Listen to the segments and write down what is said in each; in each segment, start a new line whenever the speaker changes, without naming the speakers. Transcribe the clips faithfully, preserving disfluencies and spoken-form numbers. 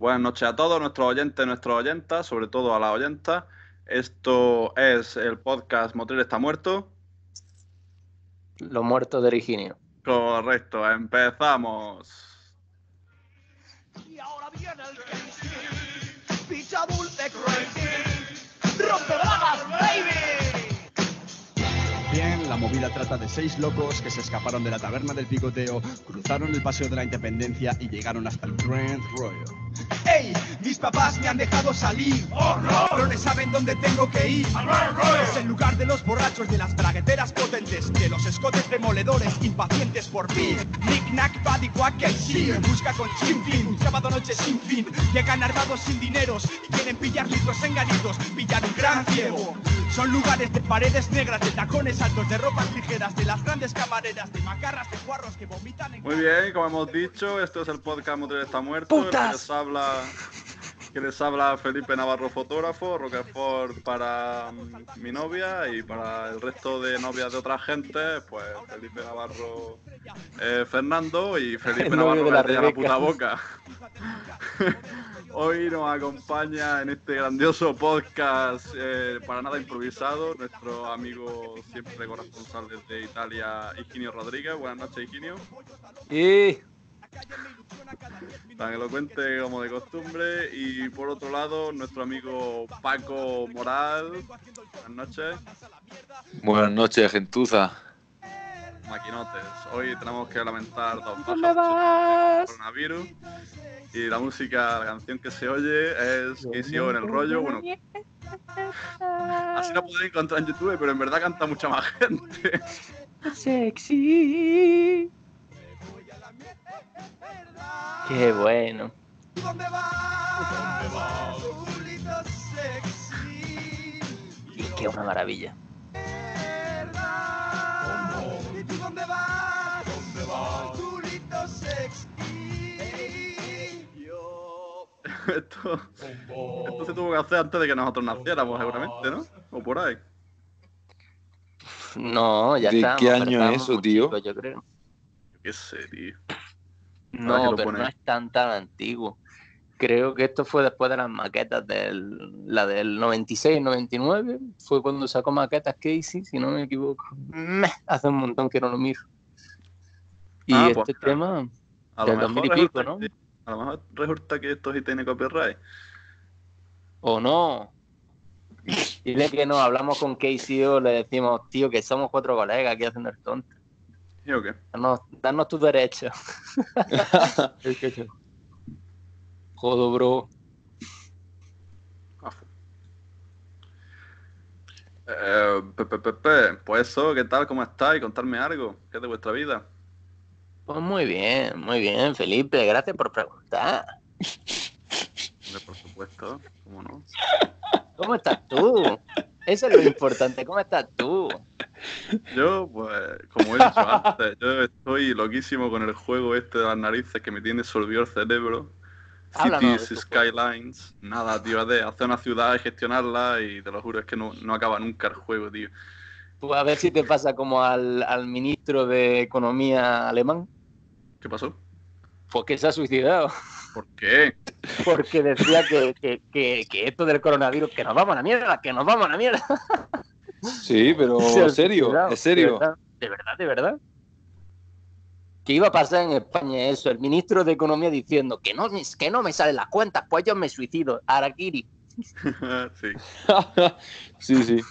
Buenas noches a todos nuestros oyentes, nuestras oyentas, sobre todo a las oyentas. Esto es el podcast Motril está muerto.
Los muertos de Originio.
Correcto, empezamos.
Y ahora viene el Casey, picha dulce crazy, rompe bragas, baby.
Bien, la movida trata de seis locos que se escaparon de la taberna del picoteo, cruzaron el paseo de la Independencia y llegaron hasta el Grand Royal.
¡Ey! Mis papás me han dejado salir. ¡Oh, no! Pero no saben dónde tengo que ir. Es el lugar de los borrachos, de las bragueteras potentes, de los escotes demoledores, impacientes por fin. Nick, nack, buddy, quack, que sí. En busca con chinflin, un sábado noche sin fin. Llegan armados sin dineros y quieren pillar litros enganitos, pillar un gran ciego. Son lugares de paredes negras, de tacones altos, de ropas ligeras, de las grandes camareras, de macarras, de guarros que vomitan en...
Muy bien, como hemos dicho, esto es el podcast Motril está muerto. El que les habla, que les habla Felipe Navarro, fotógrafo, Roquefort para um, mi novia y para el resto de novias de otra gente, pues Felipe Navarro, eh, Fernando y Felipe
El
Navarro
novio de la
que la, la
Rebeca.
puta boca. Hoy nos acompaña en este grandioso podcast, eh, para nada improvisado, nuestro amigo siempre corresponsal desde Italia, Higinio Rodríguez. Buenas noches, Higinio.
Y
Tan elocuente como de costumbre. Y por otro lado, nuestro amigo Paco Moral. Buenas noches.
Buenas noches, gentuza.
Maquinotes. Hoy tenemos que lamentar dos
¿dónde
bajas
vas?
por coronavirus. Y la música, la canción que se oye es K C O en el rollo. Bueno, así la podéis encontrar en YouTube, pero en verdad canta mucha más gente.
Sexy. Qué bueno.
¿Dónde vas? Chulito sexy.
Y qué una maravilla.
¿Y tú dónde vas? ¿Dónde vas? Chulito sexy. Yo.
Esto, esto se tuvo que hacer antes de que nosotros naciéramos, seguramente, ¿no? O por ahí.
No, ya
¿De
está.
qué año es eso, tío?
Yo creo.
Yo qué sé, tío.
No,
Ahora que lo
pero
pone.
no es tan tan antiguo. Creo que esto fue después de las maquetas del la del noventa y seis noventa y nueve. Fue cuando sacó maquetas Casey, si no me equivoco. Meh, hace un montón que no lo miro. Y
Ah,
este
pues,
tema
A
del
lo,
dos mil
mejor
y pico,
resulta
¿no?
que, a lo mejor resulta que esto sí tiene copyright.
¿O no? Dile que no, hablamos con Casey o le decimos, tío, que somos cuatro colegas aquí haciendo el tonto.
¿Sí o qué?
Danos, danos tus derechos. Es que yo- Jodo, bro.
Afu. Eh, pe, pe, pe, pe. Pues eso, ¿qué tal? ¿Cómo estáis? Contarme algo. ¿Qué es de vuestra vida?
Pues muy bien, muy bien, Felipe. Gracias por preguntar.
Hombre, por supuesto, ¿cómo no?
¿Cómo estás tú? Eso es lo importante. ¿Cómo estás tú?
Yo, pues, como he dicho antes, yo estoy loquísimo con el juego este de las narices que me tiene sorbido el cerebro.
Háblanos
Cities,
de tu
Skylines. Nada, tío, es de hacer una ciudad y gestionarla y te lo juro, es que no, no acaba nunca el juego, tío.
Pues a ver si te pasa como al, al ministro de Economía alemán,
¿Qué pasó?
pues que se ha suicidado.
¿Por qué?
Porque decía que, que, que, que esto del coronavirus, que nos vamos a la mierda, que nos vamos a la mierda.
Sí, pero
Se ha
en serio,
suicidado,
en serio.
De verdad, de verdad, de verdad. Que iba a pasar en España eso, el ministro de Economía diciendo que no, que no me salen las cuentas, pues yo me suicido. Harakiri.
Sí.
Sí, sí.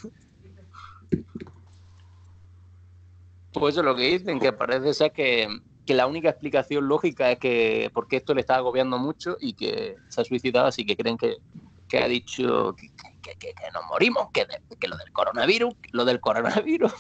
Pues eso es lo que dicen, que parece ser que, que la única explicación lógica es que porque esto le está agobiando mucho y que se ha suicidado, así que creen que, que ha dicho que, que, que, que nos morimos, que, de, que lo del coronavirus, lo del coronavirus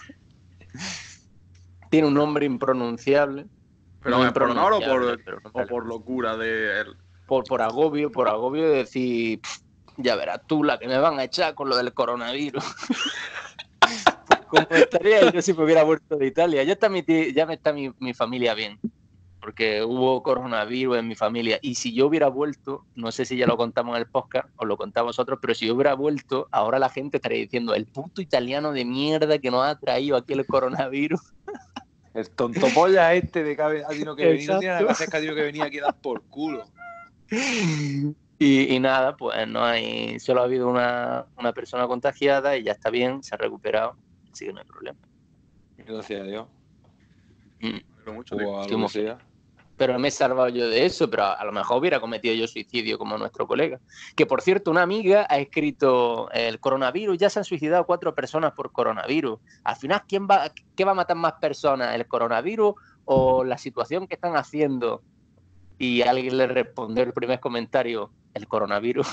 tiene un nombre impronunciable.
Pero
No
¿es por honor o por,
pero no
o por locura de él?
por, por agobio, por agobio de decir, "Pff, ya verás tú la que me van a echar con lo del coronavirus". Como estaría yo si me hubiera vuelto de Italia. Ya está mi, tía- ya está mi, mi familia bien, porque hubo coronavirus en mi familia. Y si yo hubiera vuelto, no sé si ya lo contamos en el podcast o lo contamos vosotros, pero si yo hubiera vuelto, ahora la gente estaría diciendo, el puto italiano de mierda que nos ha traído aquí el coronavirus.
El tontopolla este de que ha venido que venir, no tiene nada que
Exacto.
hacer, que ha tenido que venir aquí a dar por culo.
Y, y nada, pues no hay, solo ha habido una, una persona contagiada y ya está bien, se ha recuperado, así que no hay problema.
Gracias a Dios.
Mm.
Mucho,
O a
Estoy
lo
muy
que sea.
Pero me he salvado yo de eso, pero a, a lo mejor hubiera cometido yo suicidio como nuestro colega. Que por cierto, una amiga ha escrito el coronavirus, ya se han suicidado cuatro personas por coronavirus. Al final, ¿quién va, qué va a matar más personas? ¿El coronavirus o la situación que están haciendo? Y alguien le respondió el primer comentario, el coronavirus.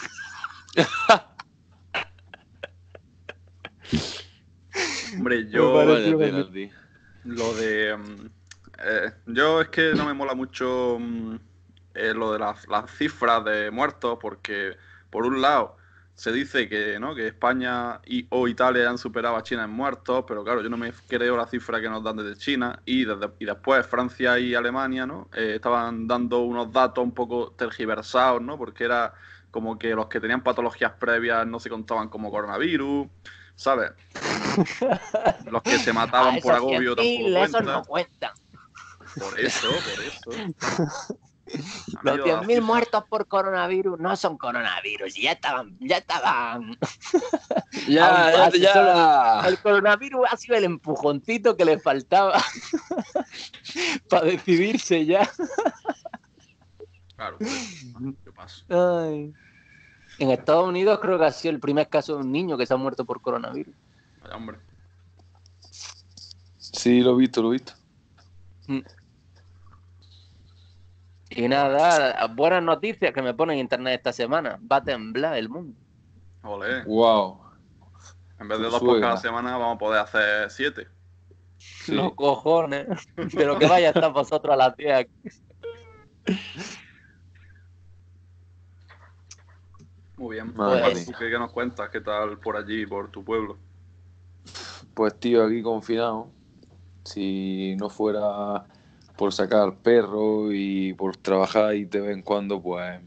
Hombre, yo
Vaya tela, tío.
lo de um, eh, yo es que no me mola mucho um, eh, lo de las, las cifras de muertos, porque por un lado se dice que no que España y o Italia han superado a China en muertos, pero claro, yo no me creo la cifra que nos dan desde China, y, desde, y después Francia y Alemania, ¿no? Eh, estaban dando unos datos un poco tergiversados, ¿no? Porque era como que los que tenían patologías previas no se contaban como coronavirus, ¿sabes? Los que se mataban
Ah,
por
esos
agobio
cien mil,
tampoco
esos
cuentan.
no cuentan.
Por eso, por eso.
Los
Amigo,
diez mil
así-
muertos por coronavirus no son coronavirus, ya estaban, ya estaban.
Ya, ya,
Aún-
ya.
solo- El coronavirus ha sido el empujoncito que le faltaba para decidirse ya.
Claro, por eso. ¿Qué pasa?
Ay. En Estados Unidos creo que ha sido el primer caso de un niño que se ha muerto por coronavirus.
Vaya, hombre.
Sí, lo he visto, lo he visto.
Y nada, buenas noticias que me pone en internet esta semana. Va a temblar el mundo.
Olé.
Wow.
En vez de
Tu
dos por
suegra.
cada semana, vamos a poder hacer siete.
Sí.
Los cojones. Pero que vaya a estar vosotros a las diez aquí.
Muy bien.
Madre
Omar,
mía.
¿tú qué, qué nos cuentas? ¿Qué tal por allí, por tu pueblo?
Pues tío, aquí confinado. Si no fuera por sacar perro y por trabajar y de vez en cuando, pues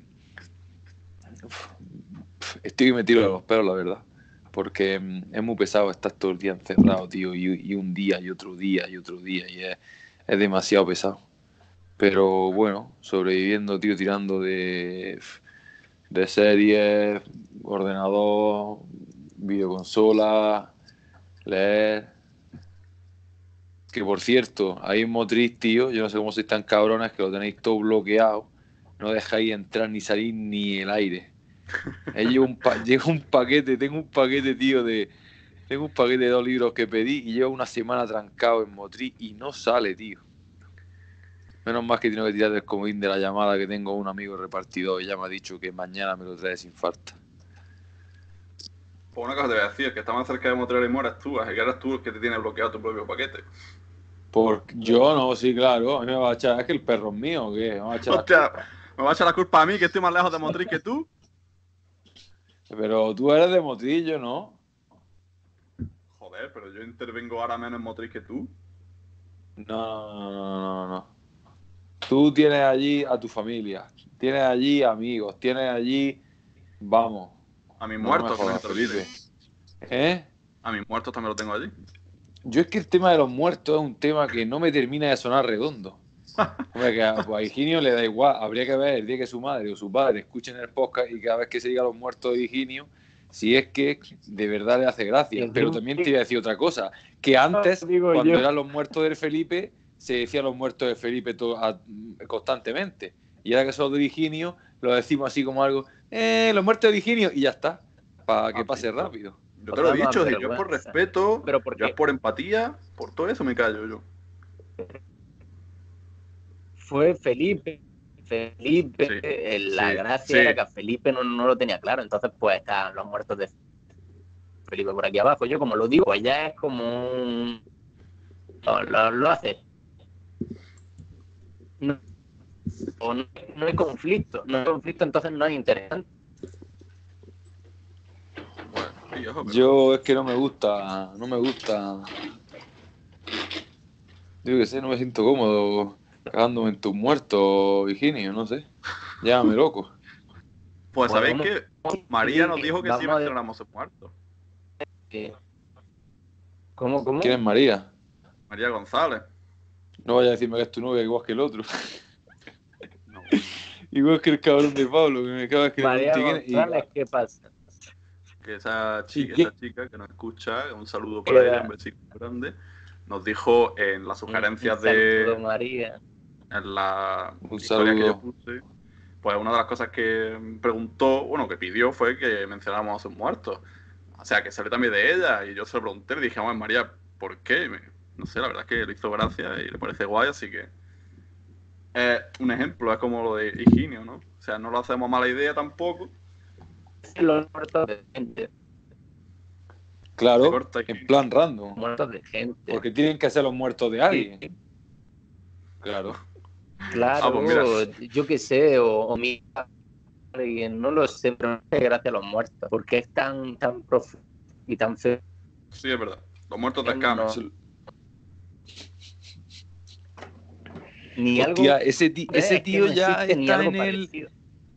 estoy que me tiro de los pelos, la verdad. Porque mm, es muy pesado estar todo el día encerrado, tío, y, y un día y otro día y otro día, y es, es demasiado pesado. Pero bueno, sobreviviendo, tío, tirando de, de series, ordenador, videoconsola, leer. Que por cierto, hay un motriz, tío, yo no sé cómo sois tan cabrones que lo tenéis todo bloqueado, no dejáis entrar ni salir ni el aire. Eh, llevo un, pa- llevo un paquete, tengo un paquete, tío, de tengo un paquete de dos libros que pedí y llevo una semana trancado en motriz y no sale, tío. Menos mal que tengo que tirar del comodín de la llamada, que tengo un amigo repartidor y ya me ha dicho que mañana me lo trae sin falta.
Pues una cosa te voy a decir, que está más cerca de Montreal y Mora es tú, así que eres tú el que te tiene bloqueado tu propio paquete.
Porque yo no, sí, claro, a mí me va a echar, es que el perro es mío, ¿o qué? Me va a echar la
Hostia,
culpa.
¿me va a echar la culpa a mí, que estoy más lejos de Motriz que tú?
Pero tú eres de Motrillo, ¿no?
Joder, pero yo intervengo ahora menos en Motriz que tú.
No, no, no, no, no. Tú tienes allí a tu familia, tienes allí amigos, tienes allí, vamos.
A mis
No
muertos
me jodas,
también te lo
Felipe.
diré.
¿Eh?
A mis muertos también lo tengo allí.
Yo es que el tema de los muertos es un tema que no me termina de sonar redondo. Hombre, que a, pues a Higinio le da igual. Habría que ver el día que su madre o su padre escuchen el podcast y cada vez que se diga los muertos de Higinio, si es que de verdad le hace gracia.
Sí,
Pero
sí.
también te iba a decir otra cosa, que antes,
Digo
cuando
yo.
eran los muertos de Felipe, se decían los muertos de Felipe to- a- constantemente. Y ahora que son de Higinio, lo decimos así como algo, eh, los muertos de Higinio, y ya está, para que
Ah,
pase
sí.
rápido.
Yo te lo he
Programa
dicho,
de
si yo es por
vergüenza.
respeto,
Pero ¿por
yo
qué?
es por empatía, por todo eso me callo yo.
Fue Felipe. Felipe,
Sí,
eh, la
sí,
gracia
sí.
era que Felipe no, no lo tenía claro, entonces pues están los muertos de Felipe por aquí abajo. Yo como lo digo, pues ya es como un... Lo, lo, lo hace. No, o no, no hay conflicto, no hay conflicto, entonces no es interesante.
Bueno, sí, ojo, pero-
Yo es que no me gusta, no me gusta. Digo que sé, no me siento cómodo cagándome en tus muertos, Higinio, no sé. Llámame loco.
Pues sabéis
Bueno,
que María nos
sí,
dijo que
vamos
sí
a-
mencionáramos muertos.
¿Cómo, cómo?
¿Quién es María?
María González.
No vaya a decirme que es tu novia igual que el otro.
No.
Igual que el cabrón de Pablo, que me acaba de escribir
María
un ticket y...
González, ¿qué pasa?
Que esa chica,
qué?
esa chica que nos escucha, un saludo para
Queda-
ella, un besito grande, nos dijo en las
Un-
sugerencias
un saludo,
de...
María.
en la
Un
historia que yo
saludo.
puse, pues una de las cosas que preguntó, bueno, que pidió fue que mencionáramos a sus muertos. O sea, que salió también de ella, y yo se lo pregunté, le dije, vamos, María, ¿por qué? Y me- no sé, la verdad es que le hizo gracia y le parece guay, así que es un ejemplo, es como lo de Higinio, ¿no? O sea, no lo hacemos a mala idea tampoco.
Los muertos de gente.
Se
Claro,
corta
en
Higinio.
plan random.
Muertos de gente.
Porque tienen que ser los muertos de alguien. Claro.
Claro,
Ah, pues mira.
yo qué sé, o, o mi alguien, no lo sé, pero no sé, gracias a los muertos, porque es tan, tan profundo y tan feo.
Sí, es verdad. Los muertos de
No,
Scam.
no. Ni
Hostia,
algo,
ese, ti-
eh,
ese
es que
tío
no
ya
existe ni
está
algo
en el...
parecido.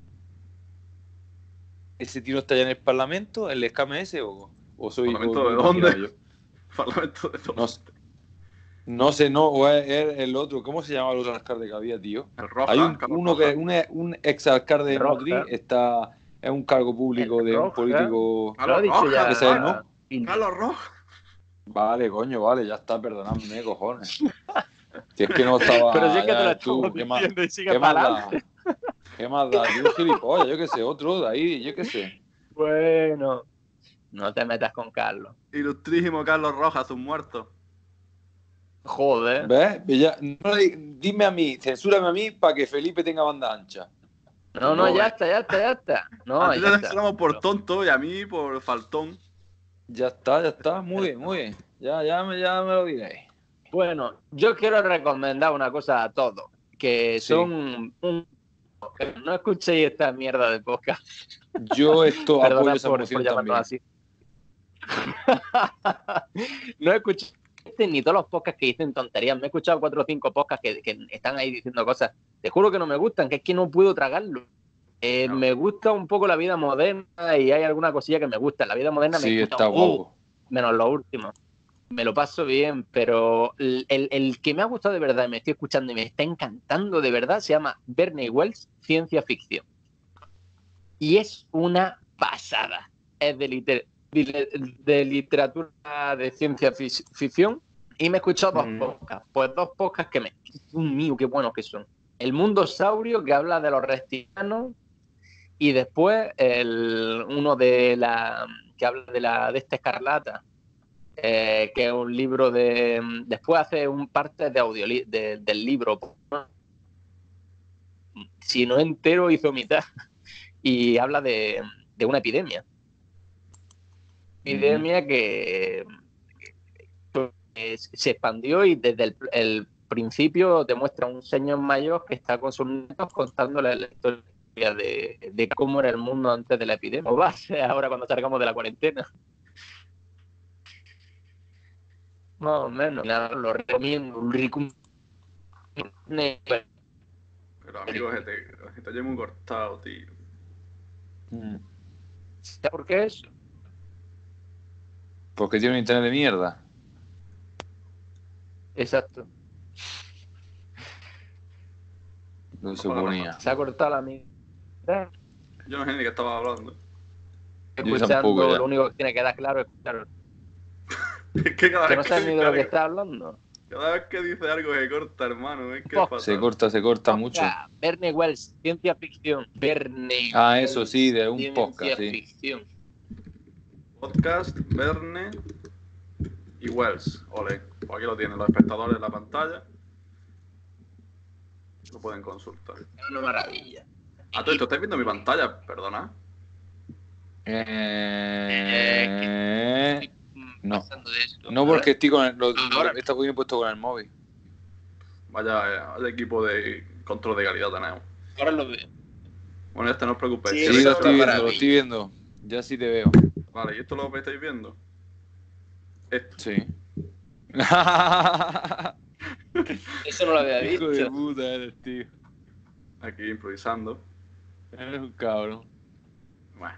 ¿Ese tío está ya en el Parlamento, el Scam ese, o, o soy...
¿Parlamento
o
de
me lo he imaginado
dónde? Parlamento de
yo?
dónde.
No, sé- no sé, no, o es, es el otro, ¿cómo se llama el otro alcalde que había, tío?
El Roja,
Hay un,
Carlos
uno
Roja.
que, un, un ex alcalde de
Roja.
Madrid está, es un cargo público
El
de un
Roja.
político...
Lo ha
Carlos
dicho
Roja,
ya.
Ese es, ¿no?
Pini.
Carlos Roja.
Vale, coño, vale, ya está, perdonadme, cojones. Si es que no estaba...
Pero si es que te lo
ya,
estamos
tú, ¿qué más,
diciendo y sigue
qué más
para
da?
adelante.
¿Qué más da? Tío, un gilipollas, yo qué sé, otro de ahí, yo qué sé.
Bueno, no te metas con Carlos.
Ilustrísimo Carlos Roja, sus muertos.
Joder.
¿Ves? Ya, no le- dime a mí, censúrame a mí para que Felipe tenga banda ancha.
No, no, ya está, ya está, ya está. No,
a ti
ya
te
está.
censuramos por tonto y a mí por faltón.
Ya está, ya está, muy bien, muy bien. Ya, ya, me, ya me lo diréis.
Bueno, yo quiero recomendar una cosa a todos, que
Sí.
son un... No escuchéis esta mierda de podcast.
Yo esto
Perdona
apoyo esa
por,
moción
por llamarnos
también.
así. No escuchéis ni todos los podcasts que dicen tonterías. Me he escuchado cuatro o cinco podcasts que, que están ahí diciendo cosas. Te juro que no me gustan, que es que no puedo tragarlo. Eh,
No.
Me gusta un poco la vida moderna y hay alguna cosilla que me gusta. La vida moderna me
Sí,
gusta
está
uh,
guapo.
menos lo último. Me lo paso bien, pero el, el, el que me ha gustado de verdad y me estoy escuchando y me está encantando de verdad se llama Verne y Wells, Ciencia Ficción. Y es una pasada. Es de, liter, de, de literatura de ciencia fic- ficción y me he escuchado dos
Mm.
podcasts. Pues dos podcasts que me... Dios mío, qué buenos que son. El Mundo Saurio, que habla de los reptilianos, y después el, uno de la que habla de la de esta escarlata. Eh, que es un libro de... Después hace un parte de audio de, del libro. Si no entero, hizo mitad. Y habla de, de una epidemia. Epidemia uh-huh. que, que se expandió y desde el, el principio te muestra un señor mayor que está con sus nietos contándole la historia de, de cómo era el mundo antes de la epidemia. O va a ser ahora cuando salgamos de la cuarentena. Más o menos, lo recomiendo, un rico.
Pero amigo, se te, se te oye muy cortado, tío.
Mm.
¿Sabes por qué es?
Porque tiene un internet de mierda.
Exacto.
Lo suponía.
Se ha cortado la mitad.
Yo no sé ni de qué estaba hablando.
Escuchando,
tampoco,
lo único que tiene que dar claro es escuchar.
Es que cada
que
vez
no sabes ni de lo que está hablando.
Cada vez que dice algo se corta, hermano. Es que
Oh,
es fatal.
Se corta, se corta mucho.
Verne Wells, ciencia ficción. Verne.
Ah, eso sí, de un
ciencia
podcast, sí.
Ficción.
Podcast, Verne y Wells. Ole. Pues aquí lo tienen los espectadores en la pantalla. Lo pueden consultar.
Es una maravilla.
Ah, todo esto, ¿estáis viendo mi pantalla? Perdona.
Eh... No.
De esto,
no porque estoy con el, lo,
Ahora.
está bien puesto con el móvil.
Vaya, vaya equipo de control de calidad tenemos.
Ahora lo veo.
Bueno, este no os preocupéis.
Sí,
Sí,
lo estoy viendo,
maravilla.
lo estoy viendo. Ya sí te veo.
Vale, ¿y esto lo estáis viendo? Esto.
Sí.
Eso no lo había
Hijo de
visto.
puta eres, tío.
Aquí improvisando.
Eres un cabrón.
Bueno.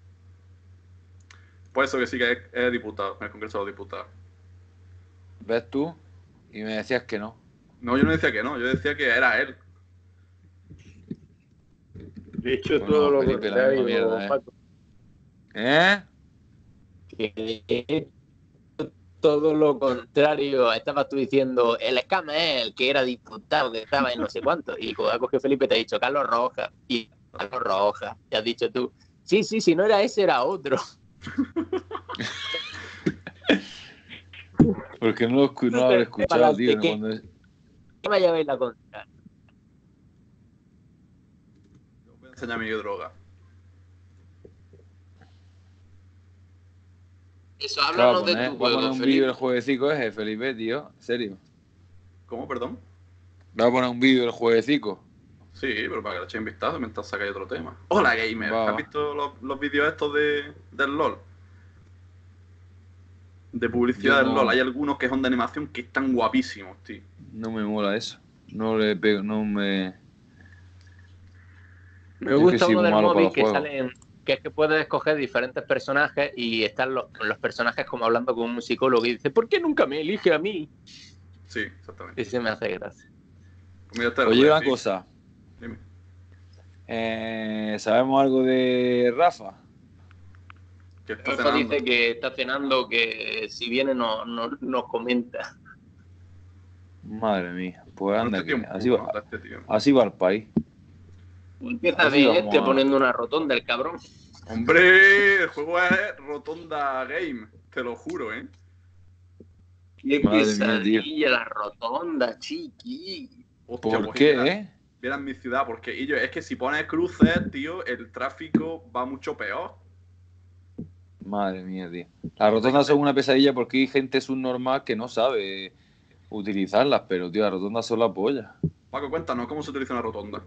Pues eso que sí que es, es diputado, en el Congreso de los Diputados.
¿Ves tú? Y me decías que no.
No, yo no decía que no, yo decía que era él.
De hecho,
Bueno,
todo lo
Felipe, la
contrario,
misma mierda, ¿eh?
Paco.
¿Eh?
Que todo lo contrario. Estabas tú diciendo el Escamel, que era diputado, que estaba en no sé cuánto. Y cuando cogió Felipe te ha dicho Carlos Rojas. Y Carlos Rojas. Y has dicho tú, sí, sí, si no era ese, era otro.
Porque no lo, escu- no lo habré escuchado, tío.
¿Qué?
Cuando...
¿Qué me lleváis la contra?
Os voy a enseñar mi droga.
Eso,
¿Qué va a
háblanos de
poner?
tu
¿Va a poner
juego,
un
Felipe.
vídeo del jueguecico ese, Felipe, tío? ¿En serio?
¿Cómo, perdón?
¿Va a poner un vídeo del jueguecico?
Sí, pero para que le echéis un vistazo mientras sacáis otro tema. Hola, gamer.
Va,
¿Has
va.
visto los, los vídeos estos de, del LOL? De publicidad
Yo
del
no.
LOL. Hay algunos que son de animación que están guapísimos, tío.
No me mola eso. No le pego, no me...
Me
Yo
gusta
que soy
uno
muy
del
malo para
móvil
los
que
juegos.
salen, que es que puedes escoger diferentes personajes y están los, los personajes como hablando con un psicólogo y dice, ¿por qué nunca me elige a mí?
Sí, exactamente.
Y se me hace gracia.
Pues mira, este es el
Oye, una
Refi.
cosa.
Dime.
Eh, ¿Sabemos algo de Rafa?
Que está
Rafa
cenando.
dice que está cenando, que si viene no, no, nos comenta.
Madre mía. Pues anda,
Este tío
que
es un
así
puto,
va,
¿no? Este tío.
así va el país.
Empieza
Así
bien
vamos
este
a-
poniendo una rotonda, el cabrón.
Hombre, el juego es Rotonda Game. Te lo juro, ¿eh?
Qué
Madre mía, tío.
pesadilla la rotonda, chiqui.
Hostia,
¿Por
pues
qué,
mira,
eh?
mira en mi ciudad, porque y yo, es que si pones cruces, tío, el tráfico va mucho peor.
Madre mía, tío. Las rotondas son una pesadilla porque hay gente subnormal que no sabe utilizarlas, pero, tío, las rotondas son la polla.
Paco, cuéntanos cómo se utiliza una rotonda.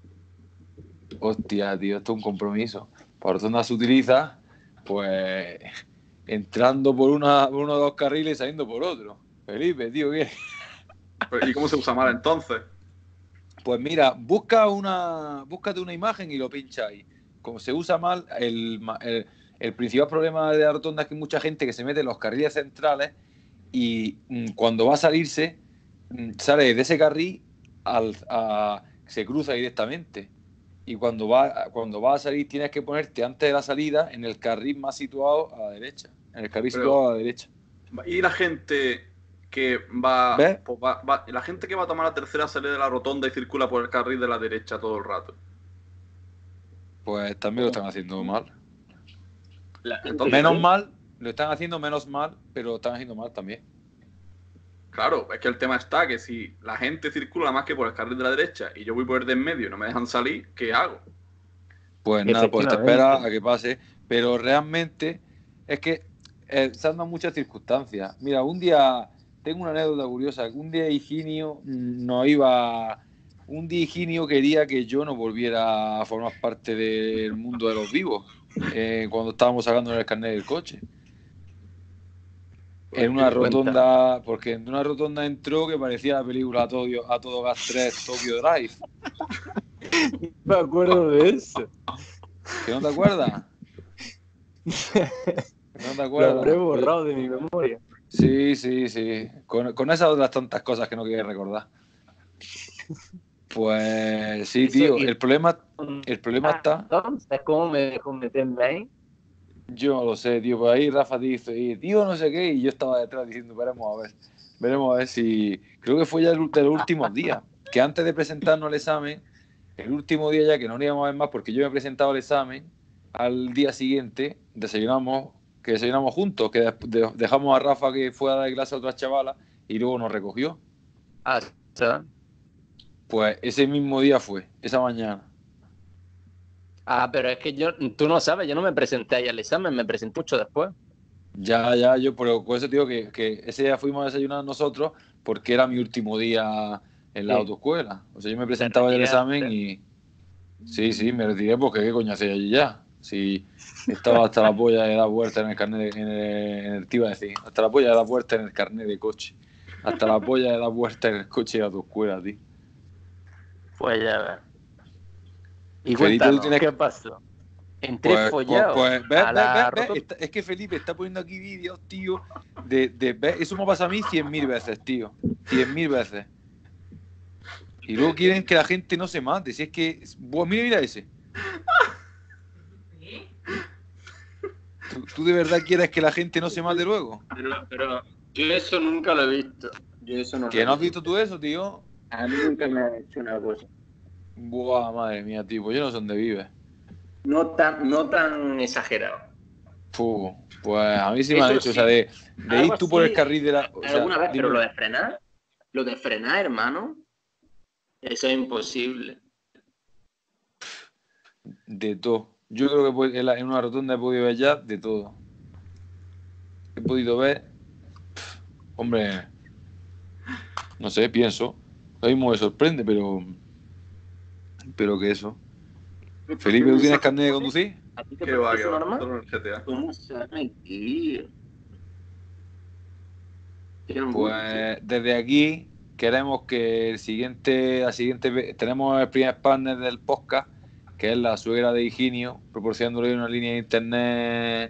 Hostia, tío, esto es un compromiso. Para rotonda se utiliza, pues, entrando por, una, por uno de los carriles y saliendo por otro. Felipe, tío, ¿qué?
Pero, ¿y cómo se usa mal entonces?
Pues mira, busca una, búscate una imagen y lo pincha ahí. Como se usa mal, el, ma- el, el principal problema de la rotonda es que hay mucha gente que se mete en los carriles centrales y mm, cuando va a salirse, mm, sale de ese carril, al, a, se cruza directamente. Y cuando va, cuando va a salir tienes que ponerte antes de la salida en el carril más situado a la derecha. En el carril
Pero-
situado a la derecha.
Y la gente que va,
¿Ves?
pues va, va- la gente que va a tomar la tercera sale de la rotonda y circula por el carril de la derecha todo el rato.
Pues también lo están haciendo mal.
La gente
Entonces,
Menos
¿sí?
mal, lo están haciendo menos mal, pero lo están haciendo mal también.
Claro, es que el tema está que si la gente circula más que por el carril de la derecha y yo voy por el de en medio y no me dejan salir, ¿qué hago?
Pues nada, pues te
Efectivamente.
esperas a que pase. Pero realmente es que eh, se han dado muchas circunstancias. Mira, un día, tengo una anécdota curiosa, que un día Higinio mm, no iba... Un día Higinio quería que yo no volviera a formar parte del mundo de los vivos, eh, cuando estábamos sacando el carnet del coche. En una
Cuenta.
rotonda, porque en una rotonda entró que parecía la película A Todo, a todo Gas tres, Tokyo Drive.
me acuerdo de eso.
¿Que no te acuerdas? ¿Que no te
Lo
acuerdas?
habré borrado de mi memoria.
Sí, sí, sí. Con, con esas otras tantas cosas que no quieres recordar. Pues sí,
Eso
tío.
y-
El problema, el problema está...
Entonces, ¿cómo me dejó meterme ahí?
Yo no lo sé, tío. Por ahí Rafa dice, y, tío, no sé qué. Y yo estaba detrás diciendo, veremos a ver. Veremos a ver si... Creo que fue ya el, de los últimos días. Que antes de presentarnos el examen, el último día ya que no nos íbamos a ver más, porque yo me presentaba el examen, al día siguiente desayunamos, que desayunamos juntos, que de- de- dejamos a Rafa que fue a dar clase a otras chavalas y luego nos recogió.
Ah, ¿sabes?
Pues ese mismo día fue, esa mañana.
Ah, pero es que yo, tú no sabes, yo no me presenté ahí al examen, me presenté mucho después.
Ya, ya, yo por, por eso te digo que, que ese día fuimos a desayunar nosotros porque era mi último día en la
Sí.
autoescuela. O sea, yo me presentaba ya el
retiraste.
examen y... Sí, sí, me retiré porque qué coño hacía allí ya. Si estaba hasta la polla de dar vuelta en el carnet, de, en, el, en el, te iba a decir, hasta la polla de dar vuelta en el carnet de coche. Hasta la polla de dar vuelta en el coche de la autoescuela, tío.
Pues ya ves. Y
Felipe,
cuéntanos,
tú tienes-
¿qué pasó? Entré
Pues, pues,
follado
pues, ves,
a
ves,
la
ves, ves,
rotonda.
está- es que Felipe está poniendo aquí vídeos, tío, de, de, ves, eso me pasa a mí cien mil veces, tío, cien mil veces. Y luego quieren que la gente no se mate, si es que, buah, mira, mira ese, ¿Tú, tú de verdad quieres que la gente no se mate luego?
Pero, pero yo eso nunca lo he visto. Yo eso no
¿Que no has visto tú eso, tío?
A mí nunca me ha hecho una cosa.
Buah, madre mía, tío, pues yo no sé dónde vives.
No tan, no tan exagerado.
Puh, pues a mí sí me
Eso
han hecho,
sí,
o sea, de, de
algo
ir tú por el
así,
carril de la... O sea,
alguna vez,
dime-
pero lo de frenar, lo de frenar, hermano, eso es imposible.
De todo. Yo creo que pues, en, la- en una rotonda he podido ver ya de todo. He podido ver... pf, hombre, no sé, pienso. Lo mismo me sorprende, pero... Pero que eso. Felipe, ¿tú tienes carnet de conducir?
¿A ti te
Que va,
parece
que va.
normal?
Solo en el G T A.
¿Cómo sabe, tío? Qué angustia.
Pues desde aquí queremos que el siguiente, la siguiente ve- tenemos el primer partner del podcast, que es la suegra de Higinio, proporcionándole una línea de internet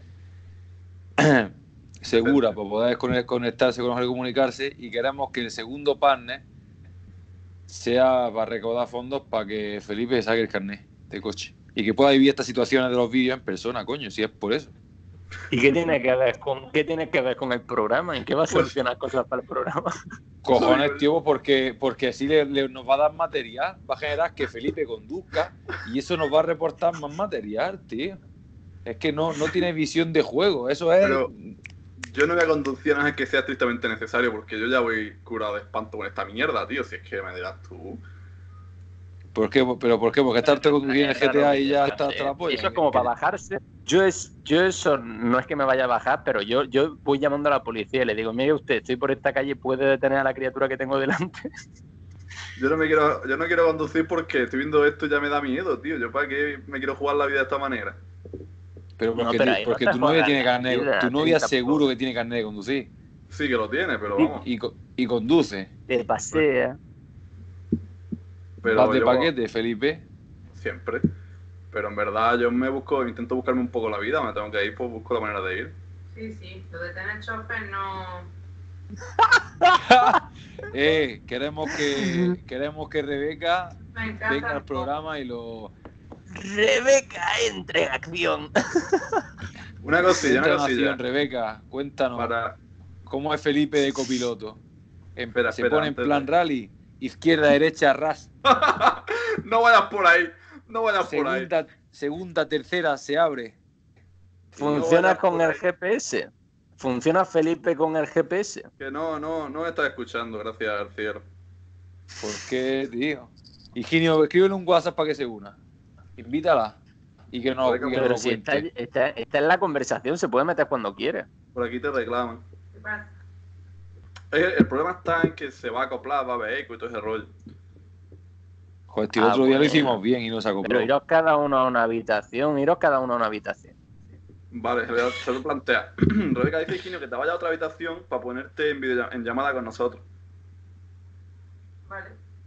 segura para poder conect- conectarse con nosotros y comunicarse, y queremos que el segundo partner sea para recaudar fondos para que Felipe saque el carnet de coche y que pueda vivir estas situaciones de los vídeos en persona, coño, si es por eso.
¿Y qué tiene que ver con qué tiene que ver con el programa? ¿En qué va a solucionar cosas para el programa?
Cojones, tío, porque, porque así le, le- nos va a dar material, va a generar que Felipe conduzca y eso nos va a reportar más material, tío. Es que no, no tiene visión de juego, eso es...
Pero yo no voy a conducir a no ser que sea estrictamente necesario, porque yo ya voy curado de espanto con esta mierda, tío. Si es que me dirás tú.
¿Por qué? ¿Pero por qué? Porque estarte conduciendo en el G T A y ya está hasta la polla.
Eso es como para bajarse. Yo es, yo eso no es que me vaya a bajar, pero yo, yo voy llamando a la policía y le digo, mire usted, estoy por esta calle, ¿puede detener a la criatura que tengo delante?
Yo no me quiero, yo no quiero conducir porque estoy viendo esto y ya me da miedo, tío. Yo para qué me quiero jugar la vida de esta manera.
Pero
No,
porque,
pero
ti-
ahí no
porque
te
tu novia
jodas
tiene
la
carnet,
vida,
tu novia
tampoco.
seguro que tiene carnet de conducir
Sí que lo tiene, pero vamos.
y, co- y conduce.
Te pasea.
Pero
Vas de
yo-
paquete, Felipe.
Siempre. Pero en verdad yo me busco, intento buscarme un poco la vida, me tengo que ir, pues busco la manera de ir.
Sí, sí, lo de tener chofer no...
eh, queremos que queremos que Rebeca
Me encanta.
venga al programa y lo
Rebeca entra en acción.
Una cosilla, una
Entra en
cosilla.
acción, Rebeca, cuéntanos
Para...
cómo es Felipe de copiloto. En-
Espera,
se
espera,
pone en
antes
plan
de-
rally, izquierda, derecha, ras,
No vayas por ahí, no vayas por ahí.
segunda, segunda, tercera, se abre.
¿Funciona
vayas
con
por
el
ahí.
G P S? ¿Funciona Felipe con el G P S?
Que no, no, no me estás escuchando, gracias al cielo.
¿Por qué, tío? Higinio, escríbele un WhatsApp para que se una. Invítala. Y que no, y que nos
Pero
lo
si está,
cuente.
está, está en la conversación, se puede meter cuando quiere.
Por aquí te reclaman.
¿Qué pasa?
El, el problema está en que se va a acoplar, va a haber eco y todo ese rollo.
Joder, tío, el
Ah,
otro día lo
bueno.
hicimos bien y no se
Pero
acopló.
iros cada uno a una habitación, iros cada uno a una habitación.
Vale, se lo- se lo plantea. Rebeca dice, Higinio, que te vaya a otra habitación para ponerte en, videollam- en llamada con nosotros.
Vale.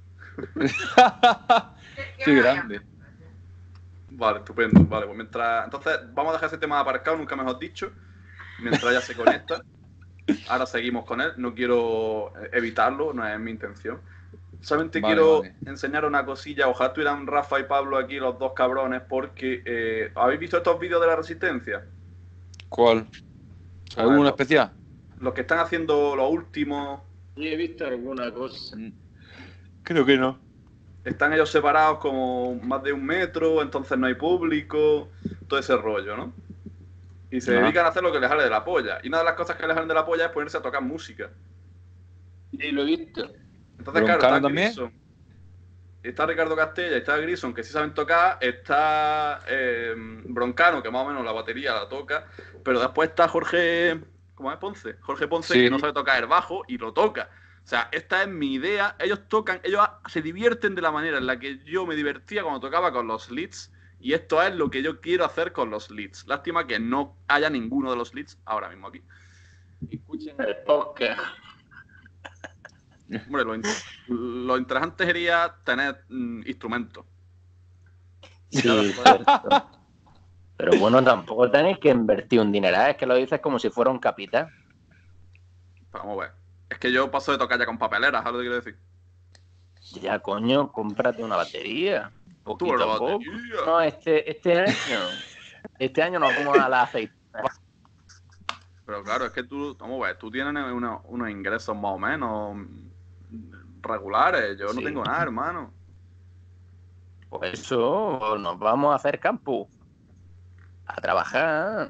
Qué
me
grande.
vaya?
Vale, estupendo. Vale, pues mientras... Entonces, vamos a dejar ese tema aparcado, nunca mejor dicho. Mientras ella se conecta. Ahora seguimos con él. No quiero eh, evitarlo, no es mi intención. Solamente
Vale,
quiero
vale.
enseñar una cosilla. Ojalá tuvieran Rafa y Pablo aquí, los dos cabrones, porque... eh, ¿habéis visto estos vídeos de la Resistencia?
¿Cuál? ¿Alguno
Bueno.
especial?
Los que están haciendo los últimos...
Yo he visto alguna cosa.
Creo que no.
Están ellos separados como más de un metro, entonces no hay público, todo ese rollo, ¿no? Y se
Ajá.
dedican a hacer lo que les sale de la polla. Y una de las cosas que les salen de la polla es ponerse a tocar música.
Sí, lo he visto.
Entonces, claro,
¿Broncano
está
también?
Grison, está Ricardo Castella, está Grison, que sí saben tocar, está eh, Broncano, que más o menos la batería la toca, pero después está Jorge, ¿cómo es? Ponce. Jorge Ponce,
Sí.
que no sabe tocar el bajo y lo toca. O sea, esta es mi idea. Ellos tocan, ellos se divierten de la manera en la que yo me divertía cuando tocaba con los leads. Y esto es lo que yo quiero hacer con los leads. Lástima que no haya ninguno de los leads ahora mismo aquí.
Escuchen el podcast.
Hombre, lo, in- lo interesante sería tener mm, instrumentos.
Sí, cierto. Pero bueno, tampoco tenéis que invertir un dineral, es que lo dices como si fuera un capitán.
Pero vamos a ver. Es que yo paso de tocar ya con papeleras, ¿sabes lo que quiero decir?
Ya, coño, cómprate una batería.
Tú
Poquito
la
a poco.
batería.
No, este, este año. Este año nos vamos a la aceituna.
Pero claro, es que tú, vamos a ver, tú tienes unos, unos ingresos más o menos regulares. Yo no
Sí.
tengo nada, hermano.
Pues eso, nos vamos a hacer campo. A trabajar.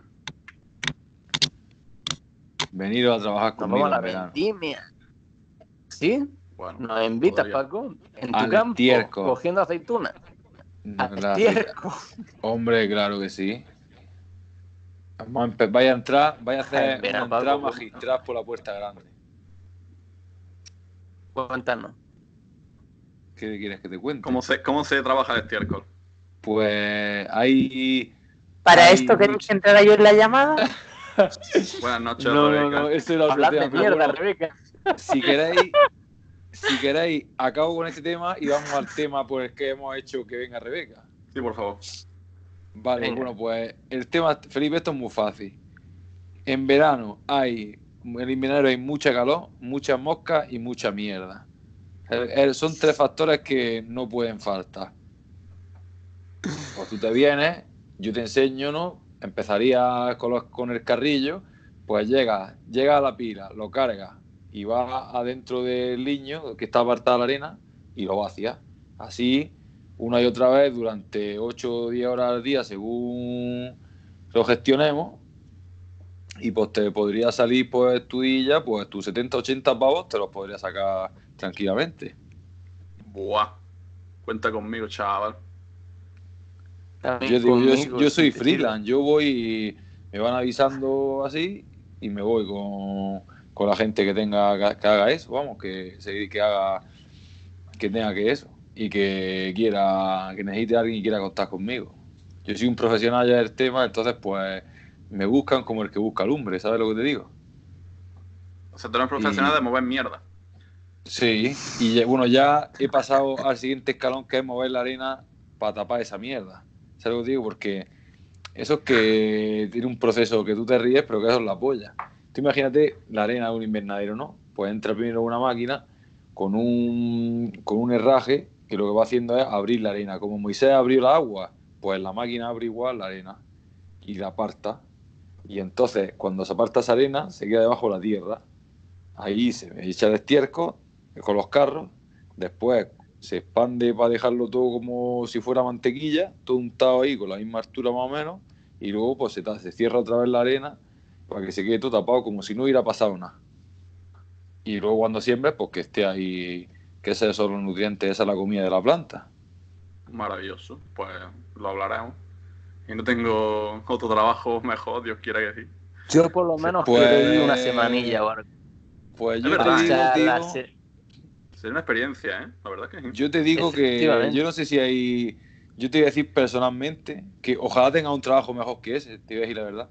Veniros a trabajar
Nos
conmigo
vamos a
en
la
verano.
vendimia. ¿Sí?
Bueno,
Nos invitas,
podría.
Paco, en tu
Al
campo,
estiércol.
cogiendo aceitunas. Al
La-
estiércol.
Hombre, claro que sí. Vamos a empe- vaya a entrar, vaya a hacer
Mira,
una
Paco,
entrada
¿cómo?
magistral por la puerta grande.
Cuéntanos.
¿Qué quieres que te cuente?
¿Cómo se, cómo se trabaja el estiércol?
Pues hay...
¿Para
hay
esto queréis
mucho-
que entrara yo en la llamada?
Buenas noches,
No, no,
Rebeca.
no, eso era otro
Hablar
tema,
de
pero
mierda,
bueno,
Rebeca.
si queréis, si queréis, acabo con este tema y vamos al tema por el que hemos hecho que venga Rebeca.
Sí, por favor.
Vale,
Venga.
bueno, pues el tema, Felipe, esto es muy fácil. En verano hay, en el invernadero hay mucha calor, muchas moscas y mucha mierda. El- el- son tres factores que no pueden faltar. Pues tú te vienes, yo te enseño, ¿no? Empezaría con, los- con el carrillo, pues llega, llega a la pila, lo carga y va adentro del liño que está apartada la arena y lo vacía. Así, una y otra vez durante ocho o diez horas al día, según lo gestionemos. Y pues te podría salir, pues tú y ya, pues tus setenta, ochenta pavos te los podría sacar tranquilamente.
Buah. Cuenta conmigo, chaval.
También
Yo digo, yo,
conmigo,
yo
si
soy
te
freelance, yo voy y me van avisando así y me voy con, con la gente que tenga que, que haga eso, vamos, que se que haga que tenga que eso y que quiera, que necesite a alguien y quiera contar conmigo. Yo soy un profesional ya del tema, entonces pues me buscan como el que busca lumbre, ¿sabes lo que te digo?
O sea, tú eres profesional
Y-
de mover mierda.
Sí, y ya- bueno, ya he pasado al siguiente escalón que es mover la arena para tapar esa mierda. ¿Sabes lo que te digo? Porque eso es que tiene un proceso que tú te ríes, pero que eso es la polla. Tú imagínate la arena de un invernadero, ¿no? Pues entra primero una máquina con un, con un herraje que lo que va haciendo es abrir la arena. Como Moisés abrió la agua, pues la máquina abre igual la arena y la aparta. Y entonces, cuando se aparta esa arena, se queda debajo de la tierra. Ahí se echa el estiércol con los carros, después se expande para dejarlo todo como si fuera mantequilla, todo untado ahí con la misma altura más o menos, y luego pues se, ta- se cierra otra vez la arena para que se quede todo tapado como si no hubiera pasado nada. Y luego cuando siembres, pues que esté ahí, que esos son los nutrientes, esa es la comida de la planta.
Maravilloso. Pues lo hablaremos. Y no tengo otro trabajo mejor, Dios quiera que sí.
Yo por lo menos
Pues-
quiero ir una semanilla o algo.
Pues
Es
yo
verdad,
te
¿eh?
digo,
Echar la
tío,
se-
Sería una experiencia, ¿eh? La verdad que sí.
yo te digo que
Efectivamente.
yo no sé si hay, yo te voy a decir personalmente que ojalá tenga un trabajo mejor que ese, te voy a decir la verdad.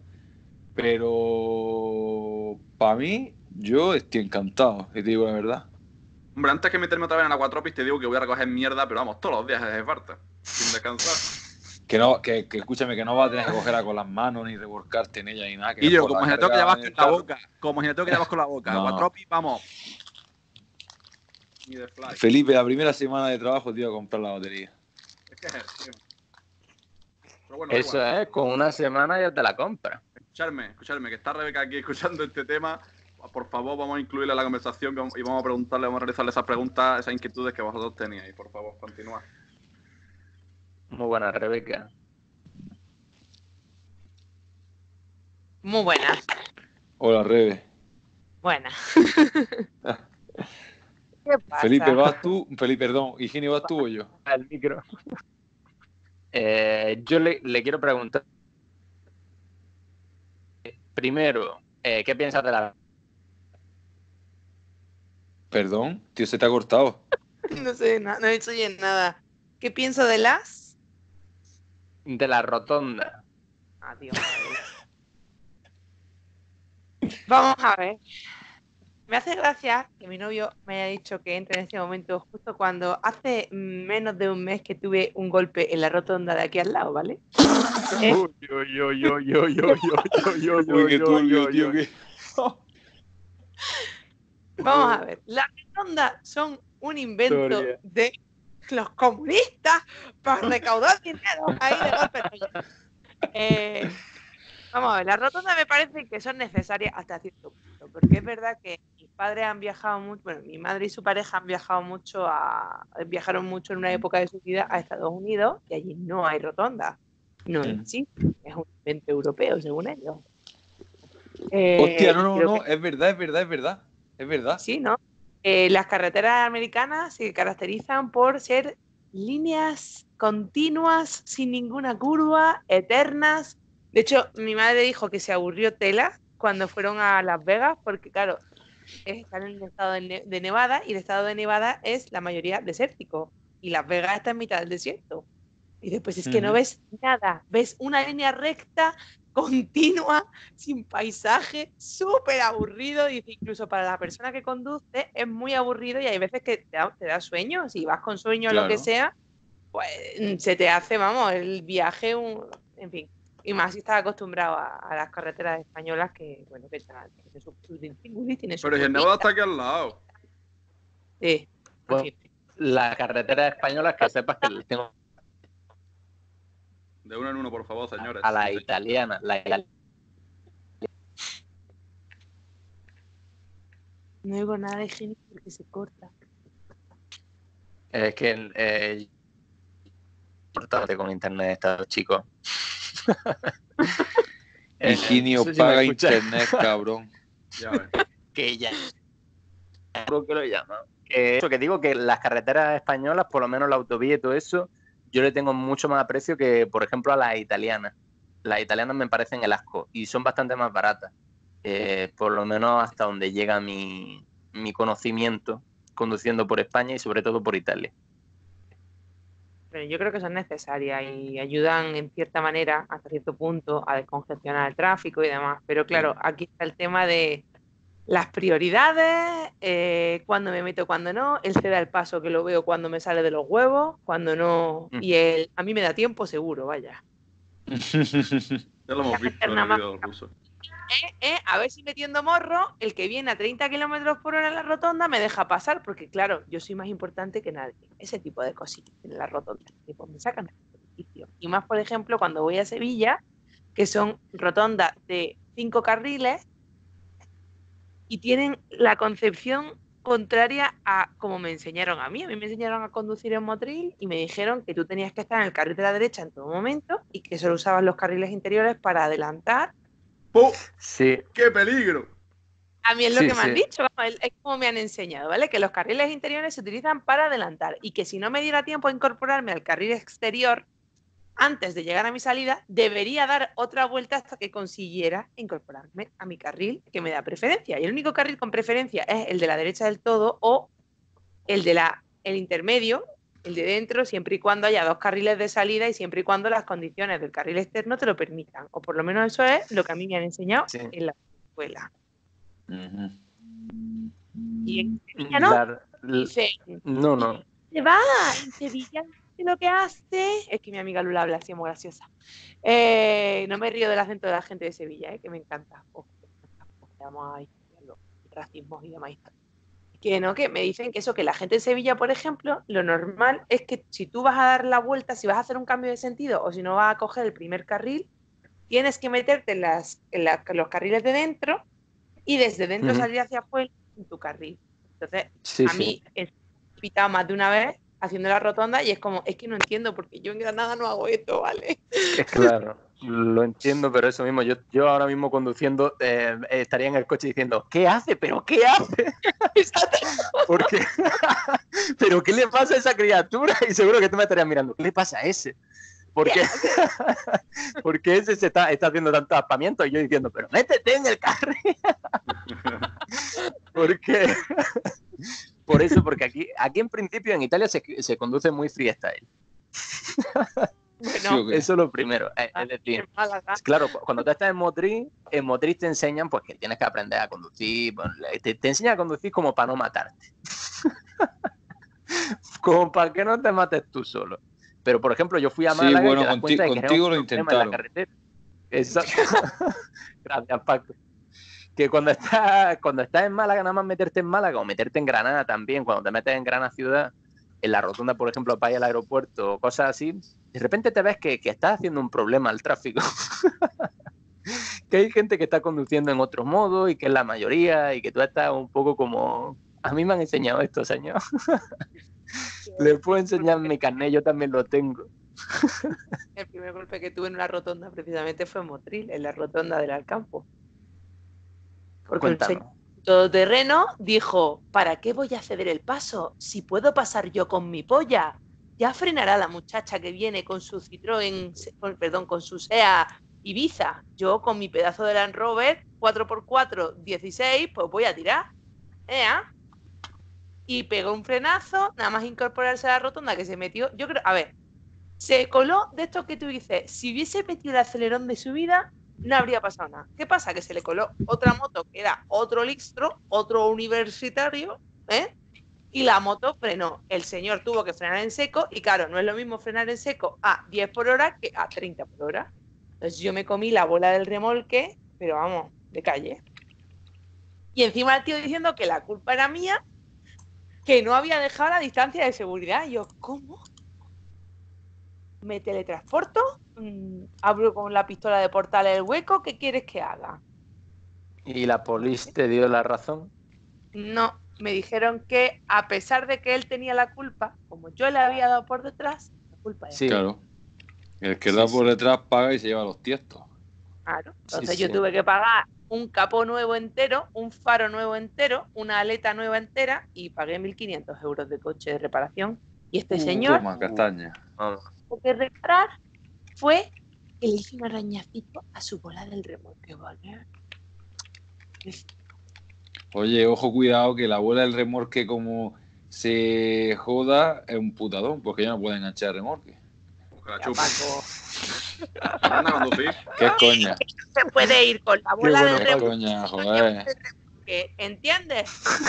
Pero para mí, yo estoy encantado, y te digo la verdad.
Hombre, antes que meterme otra vez en el Aquatropis, te digo que voy a recoger mierda, pero vamos, todos los días desde Esparta, sin descansar.
Que no, que, que escúchame, que no vas a tener que cogerla con las manos ni revolcarte en ella ni nada. Que
Y yo,
por la
como si le tengo que
carga
llevar
en
con
el
la
carro.
boca, como si le tengo que llevar con la boca.
No.
Aquatropis, vamos. Ni de fly.
Felipe, la primera semana de trabajo te iba a comprar la batería.
Es que es eso, tío. Pero bueno, da
Eso
igual.
es, con una semana ya te la compras.
Escuchadme, escuchadme, que está Rebeca aquí escuchando este tema. Por favor, vamos a incluirle en la conversación y vamos a preguntarle, vamos a realizarle esas preguntas, esas inquietudes que vosotros teníais. Por favor, continúa.
Muy buena, Rebeca.
Muy buena.
Hola, Rebe.
Buena. ¿Qué pasa?
Felipe, ¿vas tú? Felipe, perdón. Higinio, ¿vas tú o yo?
Al micro. Eh, yo le, le quiero preguntar. Primero, eh, ¿qué piensas de la
Perdón, tío, se te ha cortado.
No sé, na- no estoy en nada. ¿Qué pienso de las?
de la rotonda?
Adiós. Vamos a ver. Me hace gracia que mi novio me haya dicho que entre en este momento justo cuando hace menos de un mes que tuve un golpe en la rotonda de aquí al lado, ¿vale? Eh,
Uy, uy, uy, uy, uy, uy, uy, uy,
Uy, qué
uy,
turbio,
uy,
tío.
uy.
qué-
Vamos a ver. Las rotondas son un invento
Historia.
de los comunistas para recaudar dinero ahí de golpe. Eh, vamos a ver, las rotondas me parece que son necesarias hasta cierto punto, porque es verdad que mis padres han viajado mucho, bueno, mi madre y su pareja han viajado mucho a, viajaron mucho en una época de su vida a Estados Unidos y allí no hay rotonda, no existe, es un invento europeo según ellos. Eh,
Hostia, no, no,
creo
no,
que-
es verdad, es verdad, es verdad. Es verdad.
Sí, ¿no? Eh, las carreteras americanas se caracterizan por ser líneas continuas, sin ninguna curva, eternas. De hecho, mi madre dijo que se aburrió tela cuando fueron a Las Vegas, porque claro, están en el estado de, Ne- de Nevada y el estado de Nevada es la mayoría desértico y Las Vegas está en mitad del desierto. Y después es que no
Ujú.
ves nada, ves una línea recta, continua, sin paisaje, súper aburrido. Y incluso para la persona que conduce es muy aburrido y hay veces que te da, te da sueño. Si vas con sueño o lo que
Claro.
sea, pues se te hace, vamos, el viaje, un, en fin. Y más si estás acostumbrado a, a las carreteras españolas que, bueno, que están- tienen su tienen tienen su
Pero si el Nevada está aquí al lado.
Sí, en
Bueno,
fin.
las carreteras españolas, que sepas que les tengo
De uno en uno, por favor, señores.
a la italiana. La italiana.
No digo nada de genio porque se corta.
Es que eh, importante con internet estos chicos. Eh,
Higinio
no sé si me
paga
escuchas.
internet, cabrón.
Ya ves.
Que ya creo que lo llama. Que eso que digo, que las carreteras españolas, por lo menos la autovía y todo eso, yo le tengo mucho más aprecio que, por ejemplo, a las italianas. Las italianas me parecen el asco y son bastante más baratas. Eh, por lo menos hasta donde llega mi, mi conocimiento conduciendo por España y sobre todo por Italia.
Pero yo creo que son necesarias y ayudan en cierta manera, hasta cierto punto, a descongestionar el tráfico y demás. Pero claro, aquí está el tema de las prioridades, eh, cuándo me meto, cuándo no, el ceda el paso que lo veo cuando me sale de los huevos, cuando no,
Mm.
y el a mí me da tiempo seguro, vaya.
Ya lo hemos visto en el vídeo ruso.
Eh, eh, a ver si metiendo morro, el que viene a treinta kilómetros por hora en la rotonda me deja pasar, porque claro, yo soy más importante que nadie. Ese tipo de cositas en la rotonda, tipo, me sacan del edificio. Y más, por ejemplo, cuando voy a Sevilla, que son rotondas de cinco carriles y tienen la concepción contraria a como me enseñaron a mí. A mí me enseñaron a conducir en Motril y me dijeron que tú tenías que estar en el carril de la derecha en todo momento y que solo usabas los carriles interiores para adelantar.
¡Oh!
Sí.
¡Qué peligro!
A mí es lo
Sí,
que me han
sí.
dicho, vamos, es como me han enseñado, ¿vale? Que los carriles interiores se utilizan para adelantar y que si no me diera tiempo a incorporarme al carril exterior antes de llegar a mi salida, debería dar otra vuelta hasta que consiguiera incorporarme a mi carril que me da preferencia. Y el único carril con preferencia es el de la derecha del todo o el de la el intermedio, el de dentro, siempre y cuando haya dos carriles de salida y siempre y cuando las condiciones del carril externo te lo permitan. O por lo menos eso es lo que a mí me han enseñado
Sí.
en la escuela.
Ujú.
Y en Sevilla no,
La- la-
dice,
no, no.
se va en Sevilla, lo que hace es que mi amiga Lula habla así muy graciosa. Eh, no me río del acento de la gente de Sevilla, eh, que me encanta. Oh, vamos ahí, los racismos y demás. Que no, que me dicen que eso, que la gente de Sevilla, por ejemplo, lo normal es que si tú vas a dar la vuelta, si vas a hacer un cambio de sentido o si no vas a coger el primer carril, tienes que meterte en, las, en la- los carriles de dentro y desde dentro
Ujú.
salir hacia afuera en tu carril. Entonces,
Sí,
a
sí.
mí he pitado más de una vez haciendo la rotonda y es como, es que no entiendo porque yo en Granada no hago esto, ¿vale?
Es claro, lo entiendo, pero eso mismo, yo, yo ahora mismo conduciendo eh, estaría en el coche diciendo, ¿qué hace? ¿Pero qué hace?
Exacto.
Porque, ¿pero qué le pasa a esa criatura? Y seguro que tú me estarías mirando, ¿qué le pasa a ese? Porque, porque ese se está, está haciendo tanto aspamiento y yo diciendo, pero métete en el carril. Porque, por eso, porque aquí, aquí en principio en Italia se, se conduce muy freestyle.
Bueno,
Sí, ok.
Eso es lo primero. Es, es decir,
en Málaga.
claro, cu- cuando tú estás en Motriz, en Motriz te enseñan pues que tienes que aprender a conducir, pues, te, te enseñan a conducir como para no matarte. Como para que no te mates tú solo. Pero, por ejemplo, yo fui a
Sí,
Málaga y
bueno,
te das
conti-
cuenta de que
contigo
era
lo
un problema en la
intentaron.
carretera. Exacto. Gracias, Paco. Que cuando estás, cuando estás en Málaga, nada más meterte en Málaga o meterte en Granada también, cuando te metes en Granada ciudad, en la rotonda, por ejemplo, para ir al aeropuerto o cosas así, de repente te ves que, que estás haciendo un problema al tráfico. Que hay gente que está conduciendo en otro modo y que es la mayoría y que tú estás un poco como... A mí me han enseñado esto, señor. Les puedo enseñar mi carnet, yo también lo tengo.
El primer golpe que tuve en una rotonda precisamente fue en Motril, en la rotonda del Alcampo. Porque
Cuéntanos.
un señor todoterreno dijo, ¿para qué voy a ceder el paso? Si puedo pasar yo con mi polla. Ya frenará la muchacha que viene con su Citroën, con- perdón, con su SEA Ibiza. Yo con mi pedazo de Land Rover cuatro por cuatro dieciséis, pues voy a tirar. ¿Eh? Y pegó un frenazo, nada más incorporarse a la rotonda que se metió. Yo creo, a ver, se coló de esto que tú dices. Si hubiese metido el acelerón de su vida, no habría pasado nada. ¿Qué pasa? Que se le coló otra moto que era otro lixtro, otro universitario, ¿eh? Y la moto frenó. El señor tuvo que frenar en seco y claro, no es lo mismo frenar en seco a diez por hora que a treinta por hora. Entonces yo me comí la bola del remolque, pero vamos, de calle. Y encima el tío diciendo que la culpa era mía, que no había dejado la distancia de seguridad. Y yo, ¿cómo? ¿Me teletransporto? Mm, ¿Abro con la pistola de portal el hueco? ¿Qué quieres que haga?
¿Y la policía te dio la razón?
No, me dijeron que a pesar de que él tenía la culpa, como yo le había dado por detrás, la culpa era
Sí.
Claro. El que
Sí,
da por
sí.
detrás paga y se lleva los tiestos.
claro. Entonces
Sí,
yo
sí.
tuve que pagar un capó nuevo entero, un faro nuevo entero, una aleta nueva entera y pagué mil quinientos euros de coche de reparación. Y este señor,
Toma, castaña.
Vamos.
lo que reparar fue que le hizo un arañacito a su bola del remolque, ¿vale?
Oye, ojo, cuidado, que la bola del remorque como se joda es un putadón, porque ya no puede enganchar el remorque.
Que la
Ya,
chupa.
Paco,
Anda a conducir.
¿Qué coña?
se puede ir con la bola
bueno,
del
¿Qué
Paco.
remolque,
coña, joder?
¿entiendes?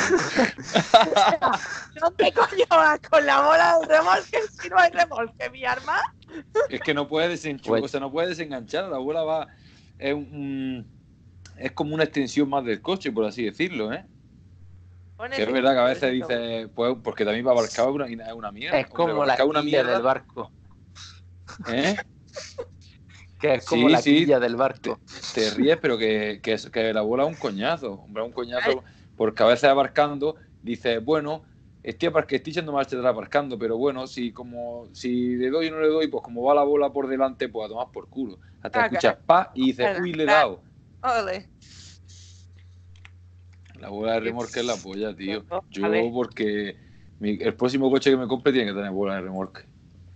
¿Dónde coño vas con la bola del remolque si no hay remolque, mi arma?
Es que no puede desenchufar,
Pues-
o sea, no puede desenganchar, la bola va... Es, un, es como una extensión más del coche, por así decirlo, ¿eh?
Pone
Que es
sí,
verdad que a
por
veces
ejemplo.
dice, pues, porque también para abarcar una, es una mierda.
Es como
Hombre,
la
abarcar una
quilla
mierda,
del barco.
¿eh?
Que es como
Sí,
la
sí.
quilla del barco.
Te ríes, pero que, que, es- que la bola es un coñazo, hombre, un coñazo, porque a veces abarcando dices, bueno, estoy, apar- estoy echando marcha atrás aparcando, pero bueno, si como si le doy o no le doy, pues como va la bola por delante, pues a tomar por culo. Hasta
Ah,
escuchas pa y dices,
claro,
uy, le he
claro.
dado.
Ole.
La bola de remorque es la polla, tío.
A
Yo,
ver.
porque mi- el próximo coche que me compre tiene que tener bola de remorque.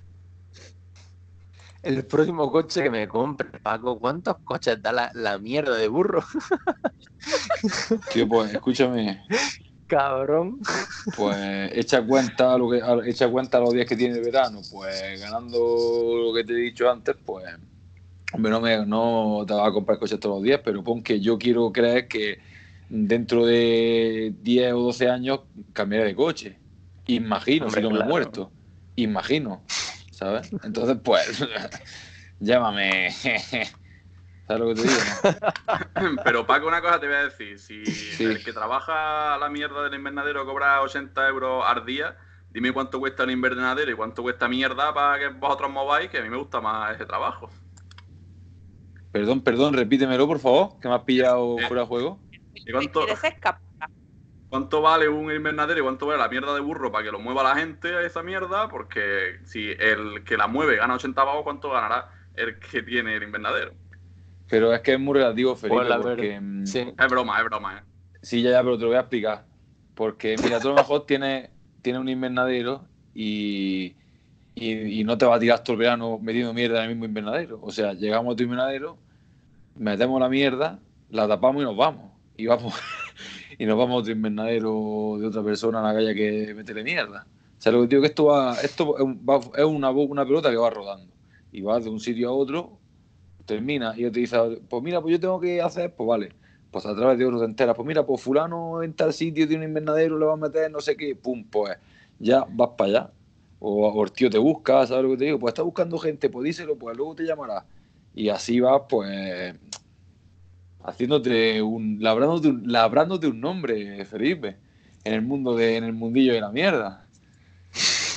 El próximo coche que me compre, Paco, ¿cuántos coches da la, la mierda de burro?
Tío, pues escúchame,
Cabrón.
pues echa cuenta lo que a- echa cuenta los días que tiene de verano, pues ganando lo que te he dicho antes, pues hombre, no, me, no te vas a comprar coches todos los días, pero pon que yo quiero creer que dentro de diez o doce años cambiaré de coche. Imagino,
Hombre,
si no me he
claro.
muerto. Imagino, ¿sabes? Entonces, pues, llámame. ¿Sabes lo que te digo? no?
Pero Paco, una cosa te voy a decir. Si
Sí.
el que trabaja la mierda del invernadero cobra ochenta euros al día, dime cuánto cuesta el invernadero y cuánto cuesta mierda para que vosotros mováis, que a mí me gusta más ese trabajo.
Perdón, perdón, repítemelo, por favor, que me has pillado fuera de juego.
¿Y cuánto,
¿Quieres escapar?
cuánto vale un invernadero y cuánto vale la mierda de burro para que lo mueva la gente a esa mierda? Porque si el que la mueve gana ochenta pavos, ¿cuánto ganará el que tiene el invernadero?
Pero es que es muy relativo, Felipe,
Pues la
porque...
verdad,
mm,
sí.
Es broma, es broma, ¿eh?
Sí, ya, ya, pero te lo voy a explicar. Porque, mira, tú a lo mejor tienes, tienes un invernadero y, y, y no te va a tirar todo el verano metiendo mierda en el mismo invernadero. O sea, llegamos a tu invernadero, metemos la mierda, la tapamos y nos vamos. Y vamos y nos vamos a otro invernadero de otra persona en la calle que meterle mierda. O sea, lo que digo es que esto, va, esto es, un- va- es una, una pelota que va rodando. Y vas de un sitio a otro, termina y te dice, pues mira, pues yo tengo que hacer, pues vale. Pues a través de otros te enteras, pues mira, pues fulano en tal sitio tiene un invernadero, le va a meter no sé qué, pum, pues ya vas para allá. O, o el tío te busca, ¿sabes lo que te digo? Pues está buscando gente, pues díselo, pues luego te llamará. Y así vas, pues, haciéndote un, labrándote un, labrándote un nombre, Felipe, en el mundo de, en el mundillo de la mierda.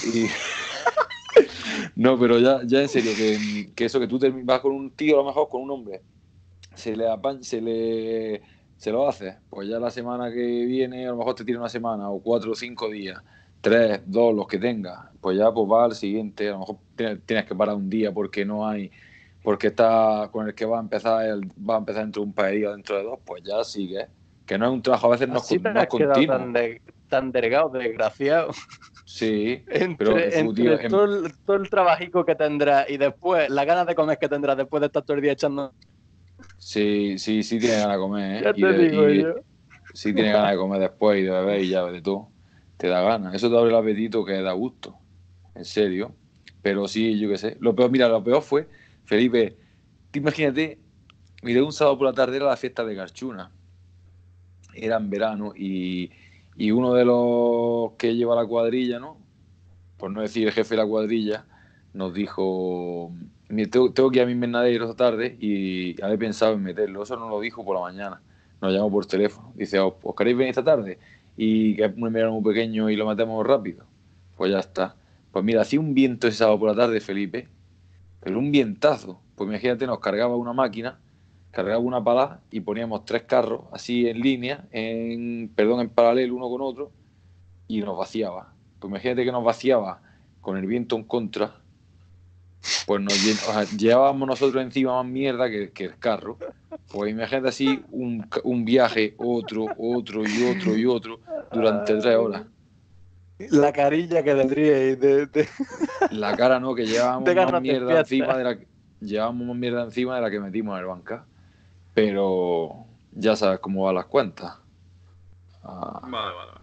Y... no, pero ya, ya en serio, que, que eso, que tú te vas con un tío, a lo mejor con un hombre, se le apañ, se le se lo hace, pues ya la semana que viene, a lo mejor te tira una semana, o cuatro o cinco días, tres, dos, los que tengas, pues ya pues va al siguiente, a lo mejor tienes que parar un día porque no hay, porque está con el que va a empezar, el, va a empezar dentro de un par de días, dentro de dos, pues ya sigue, que no es un trabajo, a veces no es, no es continuo.
Tan, de, tan delgado, desgraciado.
Sí,
entre,
pero
entre
tío,
todo, el, todo el trabajico que tendrás y después las ganas de comer que tendrás después de estar todo el día echando.
Sí, sí, sí tiene ganas de comer, ¿eh?
Ya te
y de,
digo
y,
yo.
Sí tiene ganas de comer después y de beber y ya de todo. Te da ganas. Eso te abre el apetito que da gusto. En serio. Pero sí, yo qué sé. Lo peor, mira, lo peor fue, Felipe, te imagínate, miré un sábado por la tarde, era la fiesta de Garchuna. Era en verano y, y uno de los que lleva la cuadrilla, ¿no? Por no decir el jefe de la cuadrilla, nos dijo, tengo, tengo que ir a mi invernadero esta tarde y había pensado en meterlo. Eso nos lo dijo por la mañana. Nos llamó por teléfono. Dice, ¿os, os queréis venir esta tarde? Y que es un invernadero muy pequeño y lo matemos rápido. Pues ya está. Pues mira, hacía un viento ese sábado por la tarde, Felipe, pero un vientazo. Pues imagínate, nos cargaba una máquina, cargaba una pala y poníamos tres carros así en línea, en perdón, en paralelo uno con otro, y nos vaciaba. Pues imagínate que nos vaciaba con el viento en contra, pues nos o sea, llevábamos nosotros encima más mierda que, que el carro. Pues imagínate así un, un viaje, otro, otro y otro y otro durante tres horas.
La carilla que tendríais de, de...
La cara no, que llevábamos más mierda encima de la llevábamos más mierda encima de la que metimos en el banca. Pero ya sabes cómo van las cuentas.
Ah. Vale, vale.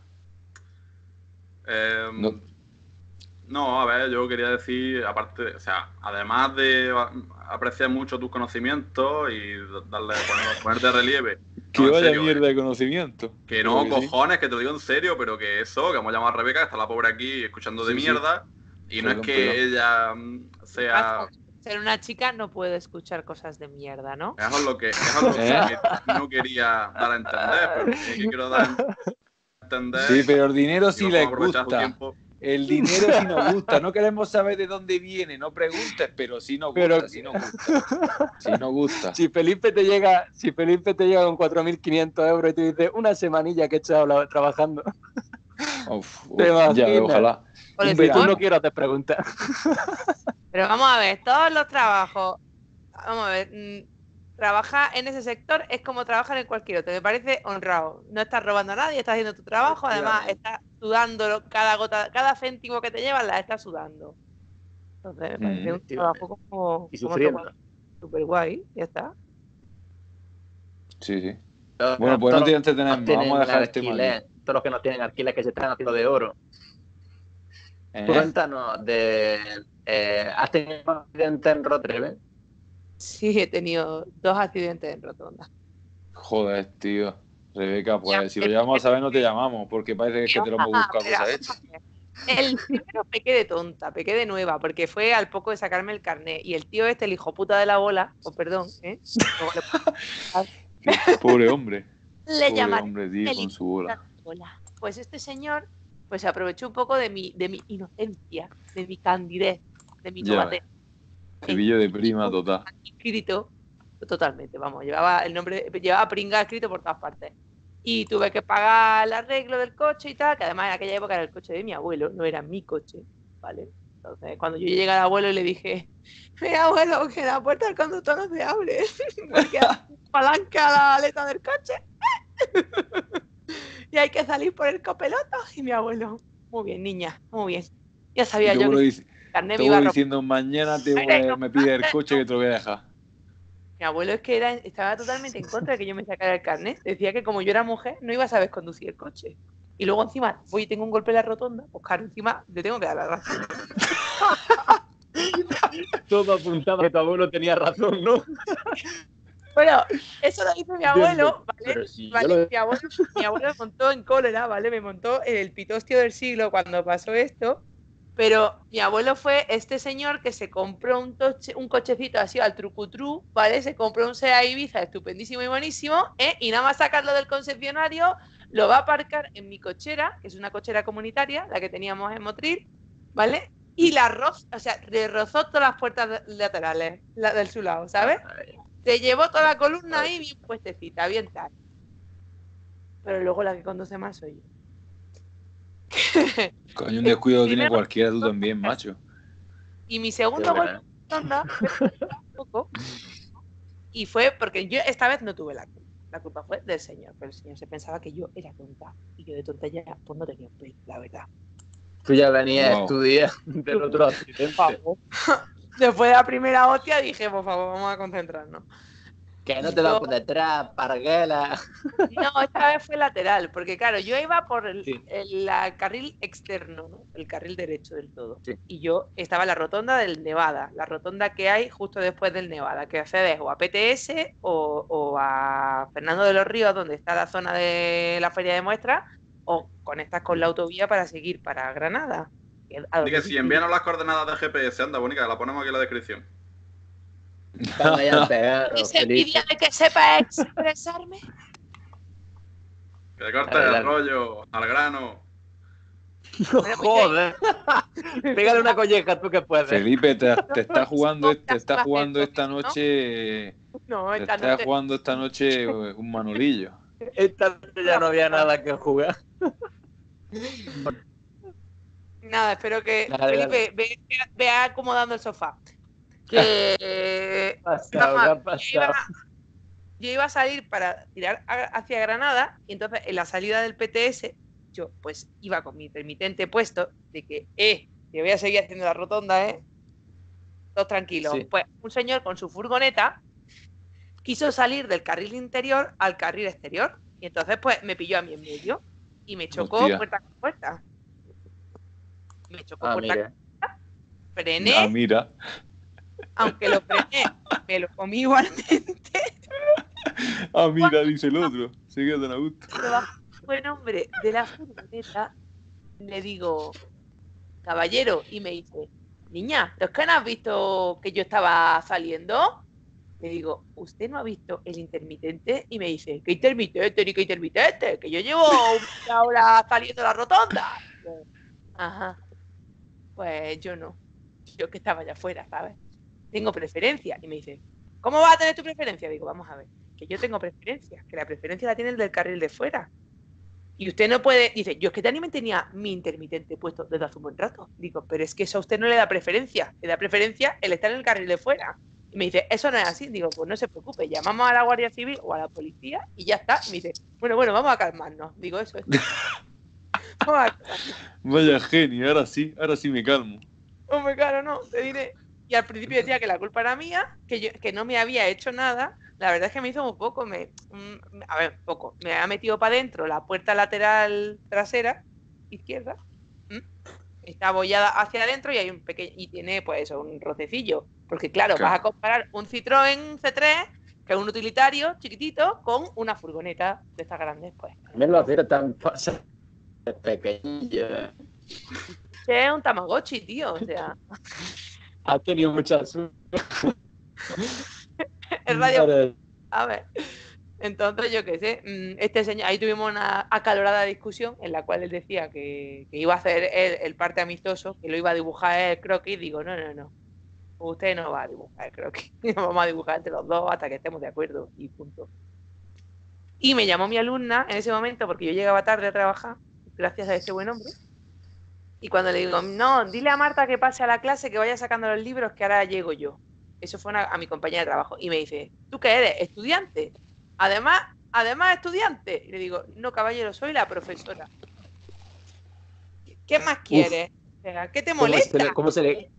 Eh, no. no, a ver, yo quería decir, aparte, o sea, además de apreciar mucho tus conocimientos y darle, poner, ponerte de relieve.
Que
no,
vaya
serio,
mierda
eh.
de conocimiento.
Que no,
que
cojones,
sí.
que te lo digo en serio, pero que eso, que hemos llamado a Rebeca, que está la pobre aquí escuchando de sí, mierda, sí. y no perdón, es que perdón. ella sea...
Ser una chica no puede escuchar cosas de mierda, ¿no?
Eso es lo que, eso es lo que ¿Eh? no quería dar a entender, pero sí que quiero dar a entender...
Sí, pero el dinero sí les gusta. El dinero sí nos gusta, no queremos saber de dónde viene, no preguntes, pero sí nos gusta, pero... sí nos gusta. Sí nos gusta.
Si Felipe te llega, si Felipe te llega con cuatro mil quinientos euros y te dice una semanilla que he echado trabajando.
Uf, uf, ya, ojalá.
Un tú no quiero te preguntar.
Pero vamos a ver, todos los trabajos, vamos a ver, mmm, trabajar en ese sector es como trabajar en cualquier otro, me parece honrado. No estás robando a nadie, estás haciendo tu trabajo, además estás sudando cada gota, cada céntimo que te llevas la estás sudando. Entonces me parece mm, un trabajo como,
y sufriendo.
como súper guay, ya está.
Sí, sí. Todos, bueno, pues no te entretenemos, vamos a dejar este
mal. Todos los que no tienen alquiler que se están haciendo de oro. ¿Eh? Cuéntanos de... Eh, ¿has tenido un accidente en Rotreve?
Sí, he tenido dos accidentes en Rotonda.
Joder, tío. Rebeca, pues ya, si lo llamamos a saber no te llamamos, porque parece que te lo hemos buscado cosas hechas.
El primero pequé de tonta, pequé de nueva, porque fue al poco de sacarme el carnet. Y el tío este, el hijo puta de la bola, o oh, perdón, ¿eh?
Pobre hombre.
Le
llamaron hombre, tío, con su bola.
bola. Pues este señor pues se aprovechó un poco de mi, de mi inocencia, de mi candidez, de mi novatez.
Filillo de prima total.
Escrito, totalmente, vamos, llevaba el nombre, llevaba pringa escrito por todas partes. Y tuve que pagar el arreglo del coche y tal, que además en aquella época era el coche de mi abuelo, no era mi coche, ¿vale? Entonces, cuando yo llegué al abuelo y le dije, mira, abuelo, que la puerta del conductor no se abre, porque palanca la aleta del coche. Y hay que salir por el copeloto. Y mi abuelo, muy bien, niña, muy bien. Ya sabía yo que
dice, carnet te voy diciendo, mañana te voy, no, me pide el coche que te lo voy a dejar.
Mi abuelo es que era, estaba totalmente en contra de que yo me sacara el carnet. Decía que como yo era mujer, no iba a saber conducir el coche. Y luego encima, voy y tengo un golpe en la rotonda, pues claro, encima le tengo que dar la razón.
Todo apuntaba que tu abuelo tenía razón, ¿no?
Bueno, eso lo hizo mi abuelo, ¿vale? Si ¿vale? Lo... Mi, abuelo mi abuelo me montó en cólera, ¿vale? Me montó el pitostio del siglo cuando pasó esto, pero mi abuelo fue este señor que se compró un, toche, un cochecito así al trucutru, ¿vale? Se compró un Seat Ibiza estupendísimo y buenísimo, ¿eh? Y nada más sacarlo del concesionario, lo va a aparcar en mi cochera, que es una cochera comunitaria, la que teníamos en Motril, ¿vale? Y la roz, o sea, le rozó todas las puertas laterales la, del su lado, ¿sabes? Se llevó toda la columna ahí bien puestecita, bien tal. Pero luego la que conduce más soy yo.
Coño, un descuido tiene
Primero-
cualquiera, tú también, macho.
Y mi segundo
Qué
golpe
buena.
de ronda fue un poco, y fue porque yo esta vez no tuve la culpa. La culpa fue del señor, pero el señor se pensaba que yo era tonta. Y yo de tonta ya pues no tenía un pelo, la verdad.
Tú ya venías
Wow.
a estudiar del otro accidente.
Después de la primera hostia dije, por favor, vamos a concentrarnos.
Que no te va por detrás, parguela.
No, esta vez fue lateral, porque claro, yo iba por el,
Sí.
el- la carril externo, ¿no? El carril derecho del todo.
Sí.
Y yo estaba en la rotonda del Nevada, la rotonda que hay justo después del Nevada, que accedes o a P T S o, o a Fernando de los Ríos, donde está la zona de la feria de muestras, o conectas con la autovía para seguir para Granada. que- a
Así que
donde-
si envíanos las coordenadas del G P S, anda, Bonica, que la ponemos aquí en la descripción.
Vamos allá a pegar,
¿Esa
Felipe.
envidia de que sepa expresarme?
Que le cortes
Adelante.
el rollo, al grano.
Joder. Pégale una colleja tú que puedes.
Felipe, te, te está jugando, te está
Más
jugando
eso,
esta
¿no?
noche.
No,
Te
esta
está
noche-
jugando esta noche un Manolillo.
Esta noche ya no había nada que jugar.
Nada, espero que
Dale,
Felipe ve- vea, vea acomodando el sofá. Que
Pasado,
vamos,
¿qué ha
yo,
pasado?
iba, yo iba a salir para tirar a- hacia Granada y entonces en la salida del P T S yo pues iba con mi intermitente puesto de que, eh, que voy a seguir haciendo la rotonda, eh. Todos tranquilos.
Sí.
Pues un señor con su furgoneta quiso salir del carril interior al carril exterior y entonces pues me pilló a mí en medio y me chocó
Hostia.
puerta con puerta. Me chocó
Ah,
puerta
mira.
frené,
Ah, mira.
aunque lo frené, me lo comí igualmente.
Ah, mira, dice el otro. Se queda tan a gusto.
Pero bajo el buen hombre de la furgoneta, le digo, caballero, y me dice, niña, ¿pero es que no has visto que yo estaba saliendo? Le digo, ¿usted no ha visto el intermitente? Y me dice, ¿qué intermitente ni qué intermitente? Que yo llevo una hora saliendo de la rotonda. Y yo, ajá, pues yo no. Yo que estaba allá afuera, ¿sabes? Tengo preferencia. Y me dice, ¿cómo vas a tener tu preferencia? Digo, vamos a ver, que yo tengo preferencia, que la preferencia la tiene el del carril de fuera. Y usted no puede, dice, yo es que también tenía mi intermitente puesto desde hace un buen rato. Digo, pero es que eso a usted no le da preferencia, le da preferencia el estar en el carril de fuera. Y me dice, eso no es así. Digo, pues no se preocupe, llamamos a la Guardia Civil o a la policía y ya está. Y me dice, bueno, bueno, vamos a calmarnos. Digo, eso es. Vamos a calmarnos.
Vaya genio, ahora sí, ahora sí me calmo.
Hombre, claro, no, te diré. Y al principio decía que la culpa era mía, que yo que no me había hecho nada. La verdad es que me hizo un poco, me, mm, a ver, poco. Me ha metido para adentro la puerta lateral trasera, izquierda. ¿m? Está abollada hacia adentro y hay un pequeño, y tiene pues eso, un rocecillo. Porque claro,
Claro.
vas a comparar un Citroën C tres, que es un utilitario chiquitito, con una furgoneta de estas grandes, pues.
También lo hacía tan fácil. Pequeñillo.
Que es un Tamagotchi, tío, o sea,
Ha tenido mucha suerte.
el radio. A ver, entonces yo qué sé, mm, este señor, ahí tuvimos una acalorada discusión en la cual él decía que, que iba a hacer él el parte amistoso, que lo iba a dibujar el croquis. Digo, no, no, no, usted no va a dibujar el croquis, vamos a dibujar entre los dos hasta que estemos de acuerdo y punto. Y me llamó mi alumna en ese momento porque yo llegaba tarde a trabajar, gracias a ese buen hombre. Y cuando le digo, no, dile a Marta que pase a la clase, que vaya sacando los libros, que ahora llego yo. Eso fue una- a mi compañera de trabajo. Y me dice, ¿tú qué eres? ¿Estudiante? Además, además estudiante. Y le digo, no, caballero, soy la profesora. ¿Qué más quieres? O sea, ¿qué te
¿Cómo se
molesta?
le- ¿Cómo se le...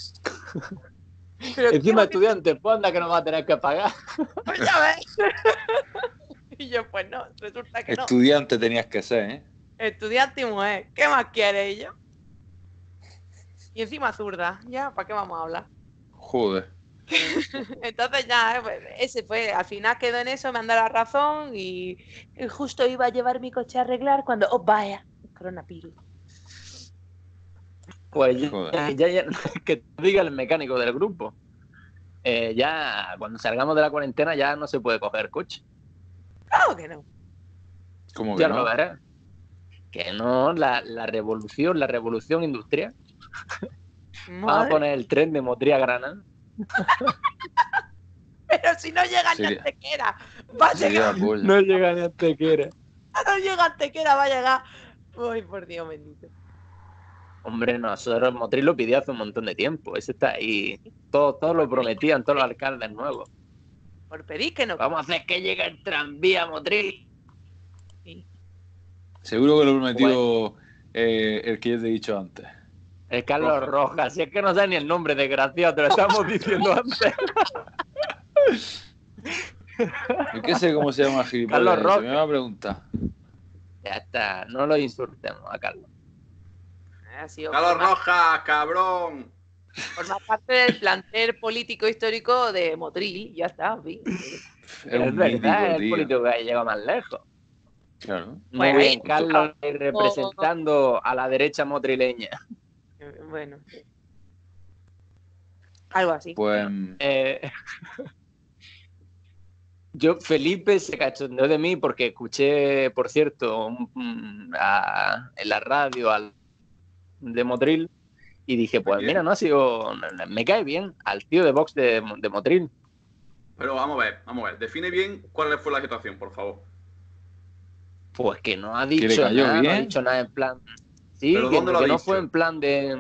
Pero ¿qué
Encima
más-
estudiante, pues anda que no va a tener que pagar.
Pues ya ves. Y yo, pues no, resulta que no.
Estudiante tenías que ser, ¿eh?
Estudiante y mujer. ¿Qué más quieres? Y yo. Y encima zurda. Ya, ¿para qué vamos a hablar?
Joder.
Entonces ya, pues, ese fue, al final quedó en eso, me han dado la razón y, y justo iba a llevar mi coche a arreglar cuando, oh vaya, coronavirus.
Pues ya,
Joder.
ya, ya- que te diga el mecánico del grupo. Eh, ya cuando salgamos de la cuarentena ya no se puede coger coche.
Claro que no.
¿Cómo que
Ya
no?
lo verás. Que no, la, la revolución, la revolución industrial Vamos a
Madre.
poner el tren de Motril a Granada.
Pero si no llega ni
Sería-
a Antequera, va a
Sería
llegar.
la polla.
No llega ni a Antequera.
No llega a Antequera, va a llegar. Uy, por Dios bendito.
Hombre, nosotros Motril lo pidió hace un montón de tiempo. Eso está ahí. Todos todo lo prometían, todos los alcaldes nuevos.
Por pedir que no.
Vamos a hacer que llegue el tranvía a Motril.
Seguro que lo prometió eh, el que yo te he dicho antes.
El Carlos Rojas. Si es que no sabe ni el nombre, desgraciado, te lo estábamos diciendo antes.
Yo qué sé cómo se llama el gilipollas.
Carlos
ese,
Rojas.
me va a preguntar.
Ya está, no lo insultemos a Carlos.
Ha sido
Carlos
forma-
Rojas, cabrón.
forma parte del plantel político histórico de Motril. Ya está, en fin.
Es
Es
un
verdad,
mítico,
es el
tío.
político que llega más lejos.
Claro.
Muy
Bueno,
bien,
ahí-
Carlos, ahí representando a la derecha motrileña.
Eh, Bueno. sí. Algo así.
Pues
Eh, yo, Felipe se cachondeó de mí porque escuché, por cierto, un- un- a- en la radio al, de Motril y dije, pues
Bien.
mira, no ha sido, me cae bien al tío de Vox de, de Motril.
Pero vamos a ver, vamos a ver. Define bien cuál fue la situación, por favor.
Pues que no ha
le
dicho
cayó
nada, no ha
bien?
dicho nada en plan. Sí,
¿Pero
que,
dónde lo ha
que no
dicho?
fue en plan de.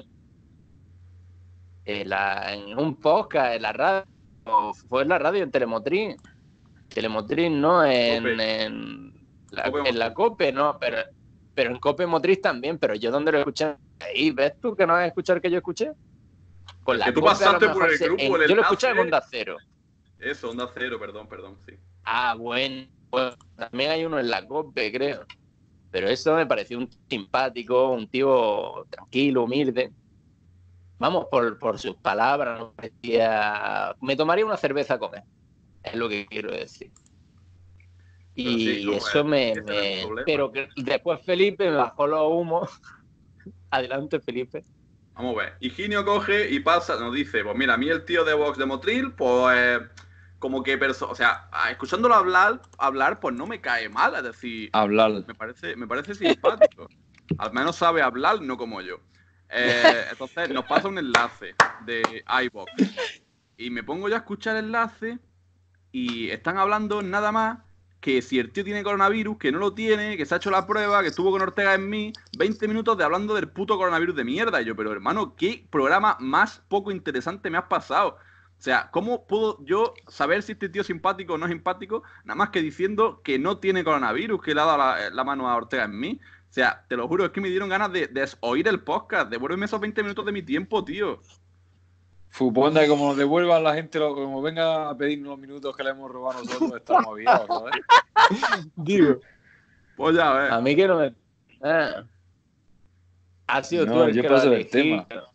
En, la- en un podcast, en la radio. Fue en la radio en Telemotriz. Telemotriz no en,
Cope.
en, la,
Cope
en la COPE, no, pero, pero en COPE Motriz también. Pero yo donde lo escuché. Ahí, ¿ves tú que no vas a escuchar que yo escuché? Con
Que tú
COPE a lo
pasaste por
mejor
el
se-
grupo,
en-
el
Yo lo escuché en
enlace.
Onda Cero.
Eso, onda cero, perdón, perdón, sí.
Ah, bueno, pues también hay uno en la COPE, creo. Pero eso me pareció un simpático, un tío tranquilo, humilde. Vamos, por, por sus palabras, no parecía... Me tomaría una cerveza con él, es lo que quiero decir.
Pero
Y
sí, no,
eso
eh,
me...
ese no es el
me-
problema.
Pero que después Felipe me bajó los humos. Adelante, Felipe.
Vamos a ver. Higinio coge y pasa, nos dice, pues mira, a mí el tío de Vox de Motril, pues como que, perso o sea, a- escuchándolo hablar, hablar, pues no me cae mal, es decir,
hablar.
me parece, me parece simpático. Al menos sabe hablar, no como yo. Eh, entonces nos pasa un enlace de iVox y me pongo yo a escuchar el enlace y están hablando nada más que si el tío tiene coronavirus, que no lo tiene, que se ha hecho la prueba, que estuvo con Ortega en mí, veinte minutos de hablando del puto coronavirus de mierda. Y yo, pero hermano, ¿qué programa más poco interesante me has pasado? O sea, ¿cómo puedo yo saber si este tío es simpático o no es simpático? Nada más que diciendo que no tiene coronavirus, que le ha dado la, la mano a Ortega en mí. O sea, te lo juro, es que me dieron ganas de, de oír el podcast. Devuélveme esos veinte minutos de mi tiempo, tío.
Fuponda, que como nos devuelvan la gente, lo- como venga a pedirnos los minutos que le hemos robado nosotros, estamos aviados, ¿sabes?
Digo,
Pues ya ves.
a mí que no me... Ah. Ha sido
No,
tú el
yo
que lo
paso
has
del tema.
elegido.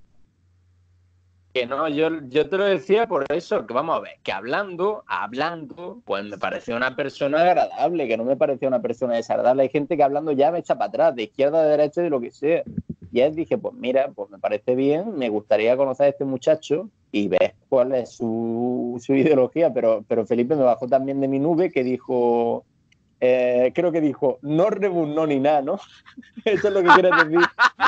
Que no, yo, yo te lo decía por eso, que vamos a ver, que hablando, hablando, pues me pareció una persona agradable, que no me parecía una persona desagradable. Hay gente que hablando ya me echa para atrás, de izquierda, de derecha, de lo que sea. Y él dije, pues mira, pues me parece bien, me gustaría conocer a este muchacho y ver cuál es su, su ideología, pero, pero Felipe me bajó también de mi nube que dijo, eh, creo que dijo, no rebuznó ni nada, ¿no? Eso es lo que quieres decir.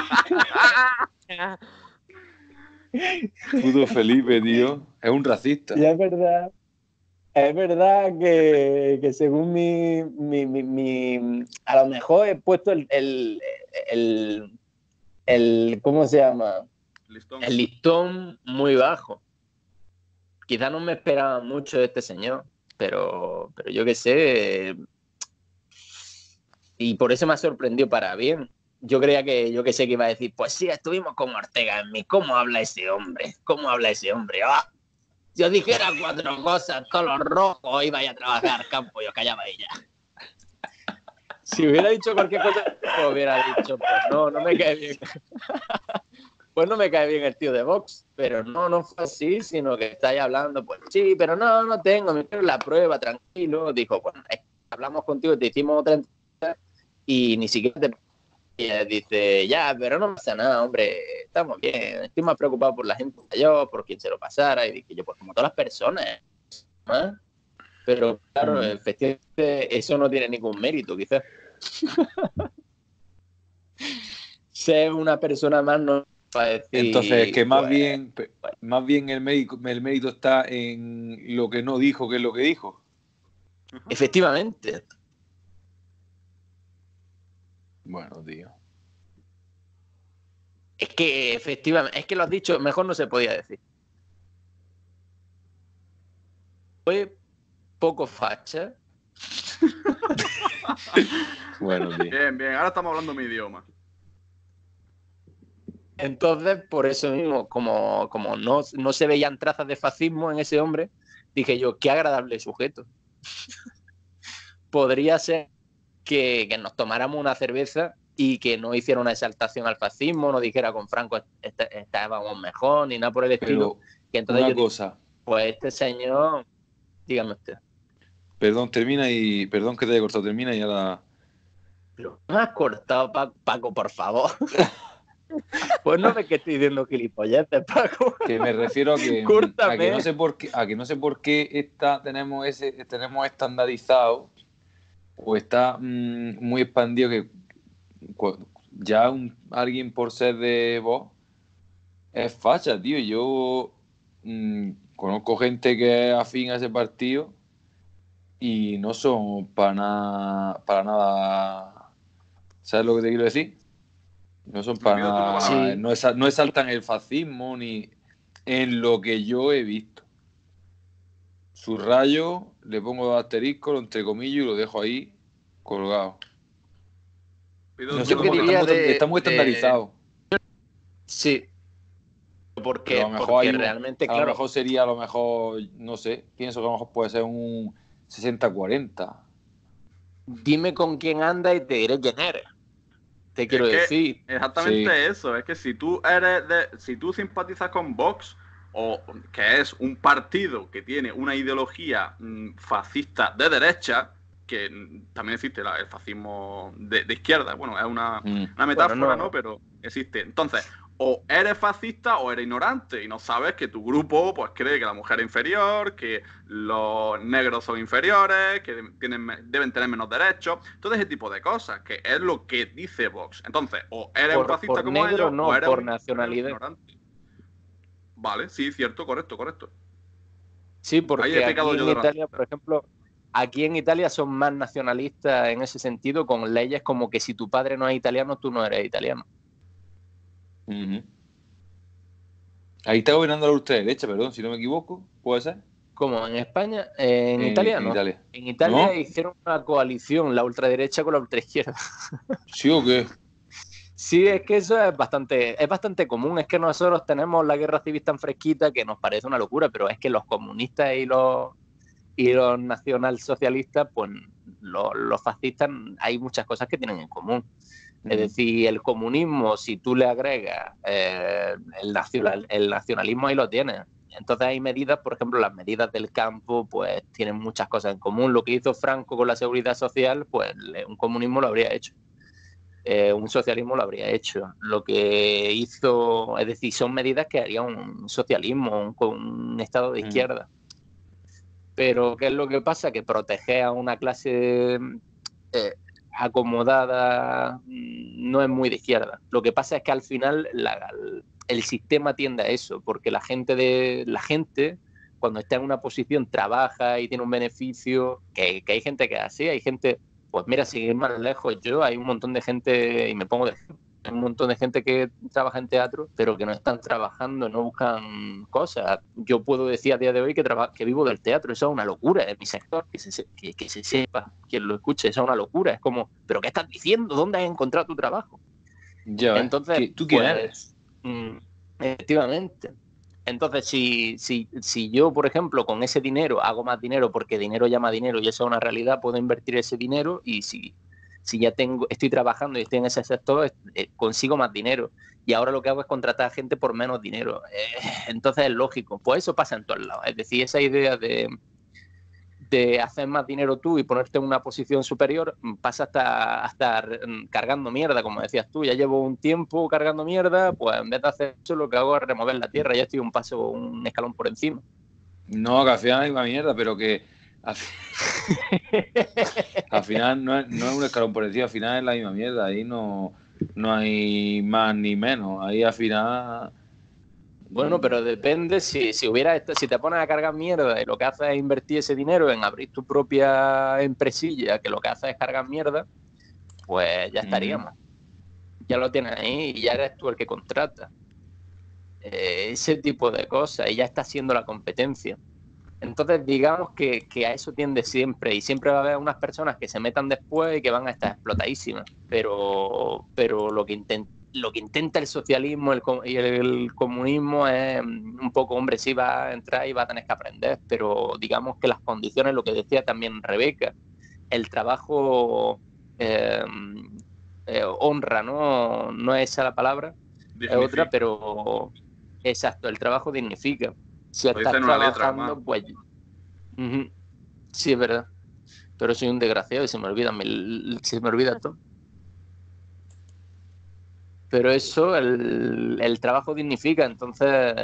Puto Felipe, tío. Es un racista.
Y es verdad, es verdad que, que según mi, mi, mi, mi- a lo mejor he puesto el, el, el, el- ¿cómo se llama?
Listón.
El listón muy bajo. Quizá no me esperaba mucho de este señor, pero, pero yo qué sé. Y por eso me ha sorprendido para bien. Yo creía que, yo que sé que iba a decir, pues sí, estuvimos con Ortega en mí. ¿Cómo habla ese hombre? ¿Cómo habla ese hombre? ¡Ah! Si os dijera cuatro cosas, color rojo, iba a trabajar al campo y os callaba ella. Si hubiera dicho cualquier cosa, pues hubiera dicho, pues no, no me cae bien. Pues no me cae bien el tío de Vox, pero no, no fue así, sino que estáis hablando, pues sí, pero no, no tengo, me quiero la prueba, tranquilo. Dijo, bueno, eh, hablamos contigo, te hicimos otra entrevista y ni siquiera te... Y él dice, ya, pero no pasa nada, hombre, estamos bien, estoy más preocupado por la gente mayor, por quien se lo pasara, y dije yo, pues como todas las personas, ¿eh? Pero claro, efectivamente, eso no tiene ningún mérito, quizás. Ser una persona más no para decir...
Entonces, que más
pues,
bien más bien el mérito, el mérito está en lo que no dijo que es lo que dijo.
Efectivamente.
Bueno, tío.
Es que, efectivamente, es que lo has dicho, mejor no se podía decir. Fue poco facha.
Bueno, tío.
Bien, bien, ahora estamos hablando mi idioma.
Entonces, por eso mismo, como, como no, no se veían trazas de fascismo en ese hombre, dije yo, qué agradable sujeto. Podría ser que, que nos tomáramos una cerveza y que no hiciera una exaltación al fascismo, no dijera con Franco est estábamos mejor, ni nada por el estilo.
Pero
que entonces
una
yo
cosa.
Digo, pues este señor, dígame usted.
Perdón, termina y... Perdón que te haya cortado, termina y ahora...
Pero me has cortado, Paco, Paco, por favor. Pues no ves que estoy diciendo gilipolleces, Paco.
Que me refiero a que, a que no sé por qué, a que no sé por qué esta, tenemos ese, tenemos estandarizado o está mmm, muy expandido que ya un, alguien por ser de Vox es facha, tío. Yo mmm, conozco gente que es afín a ese partido y no son para nada, para nada. ¿Sabes lo que te quiero decir? No son para nada, sí. no, es, no exaltan el fascismo ni en lo que yo he visto. Subrayo, le pongo dos asteriscos, lo entrecomillo y lo dejo ahí colgado. No sé cómo, está, de, está muy estandarizado.
De... Sí. Porque,
a lo mejor
porque
un,
realmente,
a
claro.
A lo mejor sería, a lo mejor, no sé, pienso que a lo mejor puede ser un sesenta cuarenta.
Dime con quién anda y te diré quién eres. Te quiero
es que
decir.
Exactamente sí. Eso, es que si tú eres de, si tú simpatizas con Vox, o que es un partido que tiene una ideología mmm, fascista de derecha, que también existe la, el fascismo de, de izquierda, bueno, es una, mm. una metáfora, bueno, no. ¿no? Pero existe. Entonces, o eres fascista o eres ignorante y no sabes que tu grupo pues cree que la mujer es inferior, que los negros son inferiores, que tienen, deben tener menos derechos, todo ese tipo de cosas, que es lo que dice Vox. Entonces, o eres
por,
un fascista
por
como
negro,
ellos,
no,
o eres
por
un
nacionalidad.
ignorante. Vale, sí, cierto, correcto, correcto.
Sí, porque aquí en Italia, por ejemplo, aquí en Italia son más nacionalistas en ese sentido, con leyes como que si tu padre no es italiano, tú no eres italiano.
Uh-huh. Ahí está gobernando la ultraderecha, perdón, si no me equivoco, ¿puede ser?
¿Cómo? ¿En España? ¿En, en Italia?
En
no.
Italia,
en Italia
¿no?
Hicieron una coalición, la ultraderecha con la ultraizquierda.
¿Sí o qué?
Sí, es que eso es bastante, es bastante común. Es que nosotros tenemos la guerra civil tan fresquita que nos parece una locura, pero es que los comunistas y los, y los nacionalsocialistas, pues los, los fascistas, hay muchas cosas que tienen en común. Es decir, el comunismo, si tú le agregas eh, el, nacional, el nacionalismo, ahí lo tienes. Entonces hay medidas, por ejemplo, las medidas del campo, pues tienen muchas cosas en común. Lo que hizo Franco con la seguridad social, pues un comunismo lo habría hecho. Eh, un socialismo lo habría hecho. Lo que hizo, es decir, son medidas que haría un socialismo, un, un estado de izquierda. Pero ¿qué es lo que pasa? Que proteger a una clase eh, acomodada no es muy de izquierda. Lo que pasa es que al final la, el sistema tiende a eso, porque la gente de la gente cuando está en una posición trabaja y tiene un beneficio, que, que hay gente que es así, hay gente, pues mira, sin ir más lejos, yo hay un montón de gente, y me pongo de hay un montón de gente que trabaja en teatro, pero que no están trabajando, no buscan cosas. Yo puedo decir a día de hoy que, que vivo del teatro, eso es una locura, es mi sector, que se, que, que se sepa, quien lo escuche, eso es una locura. Es como, ¿pero qué estás diciendo? ¿Dónde has encontrado tu trabajo?
Ya,
entonces,
¿tú quién
pues,
eres?
Mm, efectivamente. Entonces, si, si, si yo, por ejemplo, con ese dinero hago más dinero porque dinero llama dinero y eso es una realidad, puedo invertir ese dinero y si... si ya tengo, estoy trabajando y estoy en ese sector, eh, consigo más dinero. Y ahora lo que hago es contratar a gente por menos dinero. Eh, entonces es lógico. Pues eso pasa en todos lados. Es decir, esa idea de, de hacer más dinero tú y ponerte en una posición superior pasa hasta, hasta cargando mierda, como decías tú. Ya llevo un tiempo cargando mierda, pues en vez de hacer eso lo que hago es remover la tierra. Ya estoy un paso, un escalón por encima.
No, que al final hay una mierda, pero que... Al, al final no es, no es un escalón por encima, al final es la misma mierda. Ahí no, No hay más ni menos. Ahí al final...
Bueno, pero depende si, si hubiera esto, si te pones a cargar mierda y lo que haces es invertir ese dinero en abrir tu propia empresilla, que lo que haces es cargar mierda, pues ya estaríamos. Mm. Ya lo tienes ahí y ya eres tú el que contrata. Eh, ese tipo de cosas, y ya está haciendo la competencia. Entonces, digamos que, que a eso tiende siempre, y siempre va a haber unas personas que se metan después y que van a estar explotadísimas. Pero, pero lo que intenta lo que intenta el socialismo el, y el, el comunismo es un poco, hombre, sí va a entrar y va a tener que aprender, pero digamos que las condiciones, lo que decía también Rebeca, el trabajo eh, eh, honra, ¿no? No es esa la palabra, dignifica. Es otra, pero exacto, el trabajo dignifica. Si estás trabajando, letra, pues... Uh-huh. Sí, es verdad. Pero soy un desgraciado y se me olvida, me, se me olvida todo. Pero eso, el, el trabajo dignifica, entonces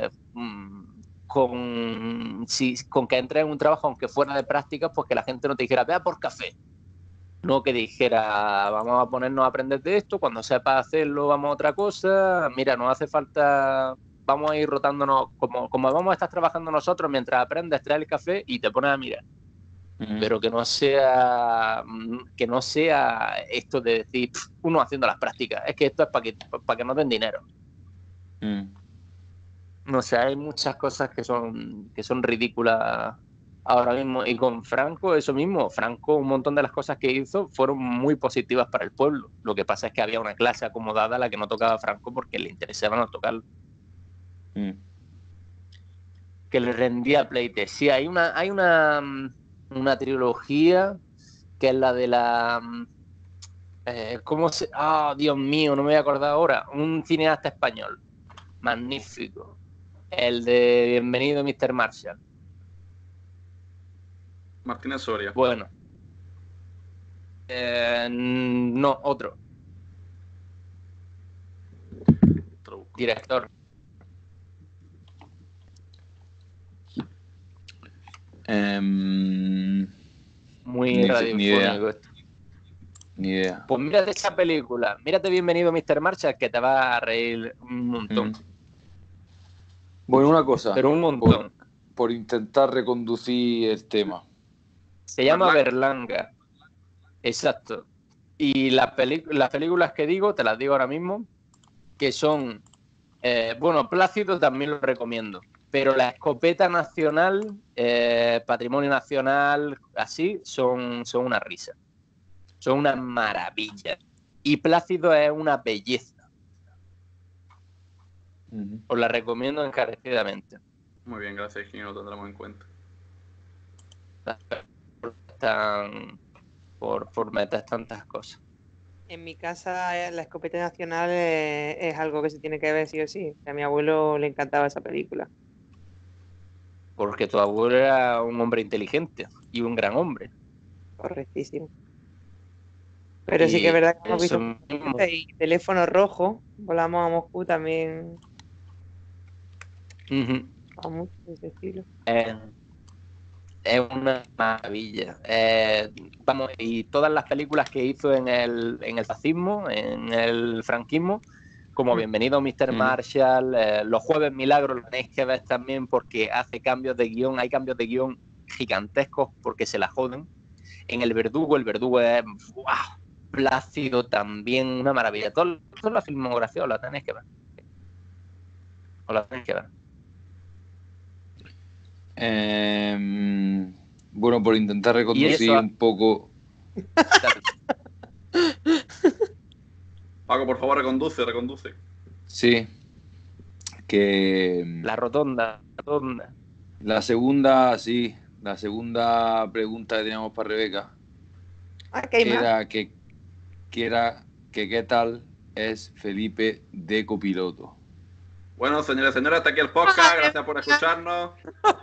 con, si, con que entres en un trabajo, aunque fuera de prácticas, pues que la gente no te dijera, vea por café. No que dijera, vamos a ponernos a aprender de esto, cuando sepas hacerlo vamos a otra cosa, mira, no hace falta, vamos a ir rotándonos, como, como vamos a estar trabajando nosotros mientras aprendes, traes el café y te pones a mirar. Pero que no sea que no sea esto de decir uno haciendo las prácticas, es que esto es para que para que nos den dinero. Mm. No sé, hay muchas cosas que son que son ridículas ahora mismo, y con Franco eso mismo. Franco, un montón de las cosas que hizo fueron muy positivas para el pueblo. Lo que pasa es que había una clase acomodada a la que no tocaba a Franco porque le interesaba no tocarlo. Mm. Que le rendía pleites. Sí, hay una hay una una trilogía que es la de la eh, ¿cómo se? Ah, oh, Dios mío, no me voy a acordar ahora. Un cineasta español magnífico, el de Bienvenido mister Marshall.
Martínez Soria.
Bueno, eh, no, otro director.
Um,
Muy
ni,
radiofónico
ni idea.
esto.
Ni idea.
Pues mírate esa película, mírate Bienvenido mister Marshall, que te va a reír un montón. Mm.
Bueno, una cosa.
Pero un montón.
Por, por intentar reconducir el tema.
Se llama Berlanga. Exacto. Y las, las películas que digo, te las digo ahora mismo, que son, eh, bueno, Plácido también lo recomiendo. Pero La Escopeta Nacional, eh, Patrimonio Nacional, así, son, son una risa. Son una maravilla. Y Plácido es una belleza. Uh-huh. Os la recomiendo encarecidamente.
Muy bien, gracias, Gino, lo tendremos en cuenta.
Están por, por meter tantas cosas.
En mi casa La Escopeta Nacional es, es algo que se tiene que ver sí o sí. A mi abuelo le encantaba esa película.
Porque tu abuelo era un hombre inteligente y un gran hombre.
Correctísimo. Pero y sí que es verdad que hemos visto mismo. Y Teléfono Rojo, Volamos a Moscú también.
Uh-huh.
Vamos, de ese estilo.
Eh, es una maravilla. Eh, vamos, y todas las películas que hizo en el, en el fascismo, en el franquismo, como Bienvenido mister Marshall, eh, Los Jueves Milagros, lo tenéis que ver también porque hace cambios de guión, hay cambios de guión gigantescos porque se la joden. En El Verdugo, El Verdugo es ¡wow! Plácido también, una maravilla. Toda todo la filmografía os la tenéis que ver. Os la tenéis que ver.
Eh, bueno, por intentar reconducir un poco...
Paco, por favor, reconduce, reconduce.
Sí. Que...
La rotonda, la rotonda.
La segunda, sí. La segunda pregunta que teníamos para Rebeca.
Ah, ¿qué hay más?
Era que, que era que qué tal es Felipe de copiloto.
Bueno, señores y señores, hasta aquí el podcast. Gracias por escucharnos.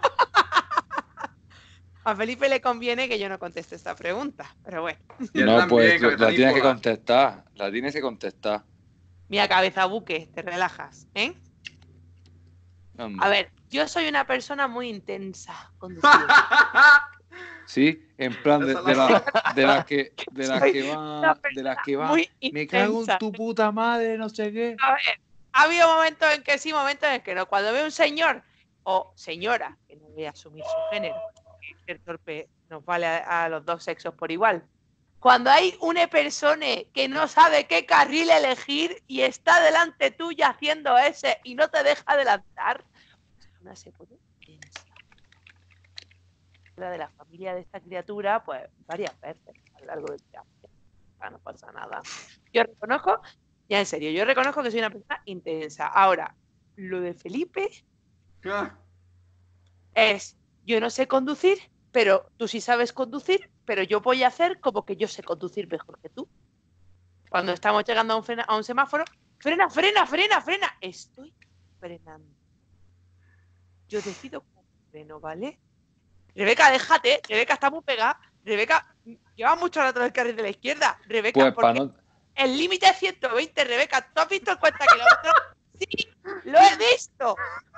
A Felipe le conviene que yo no conteste esta pregunta, pero bueno.
No, también, pues la tienes que contestar, la tienes que contestar.
Mira, cabeza buque, te relajas, ¿eh?
Hombre.
A ver, yo soy una persona muy intensa conduciendo.
Sí, en plan de,
Esa es
de
la-
la- de las que de las que
Una
va, de las que va.
muy
Me cago en
intensa.
tu puta madre, no sé qué.
A ver, ha habido momentos en que sí, momentos en que no. Cuando veo un señor o señora, que no voy a asumir su género, porque ser torpe nos vale a, a los dos sexos por igual. Cuando hay una persona que no sabe qué carril elegir y está delante tuya haciendo ese y no te deja adelantar, una se pone tensa. La de la familia de esta criatura, pues varias veces a lo largo del tiempo. Ah, no pasa nada. Yo reconozco, ya en serio, yo reconozco que soy una persona intensa. Ahora, lo de Felipe
¿Qué?
es, yo no sé conducir, pero tú sí sabes conducir, pero yo voy a hacer como que yo sé conducir mejor que tú. Cuando estamos llegando a un, frena- a un semáforo, frena, frena, frena, frena. Estoy frenando. Yo decido cómo freno, ¿vale? Rebeca, déjate. Rebeca está muy pegada. Rebeca lleva mucho rato en el carril de la izquierda. Rebeca,
Pues
porque
para no.
el límite es ciento veinte, Rebeca. ¿Tú has visto el cuenta kilómetros? Sí, lo he visto.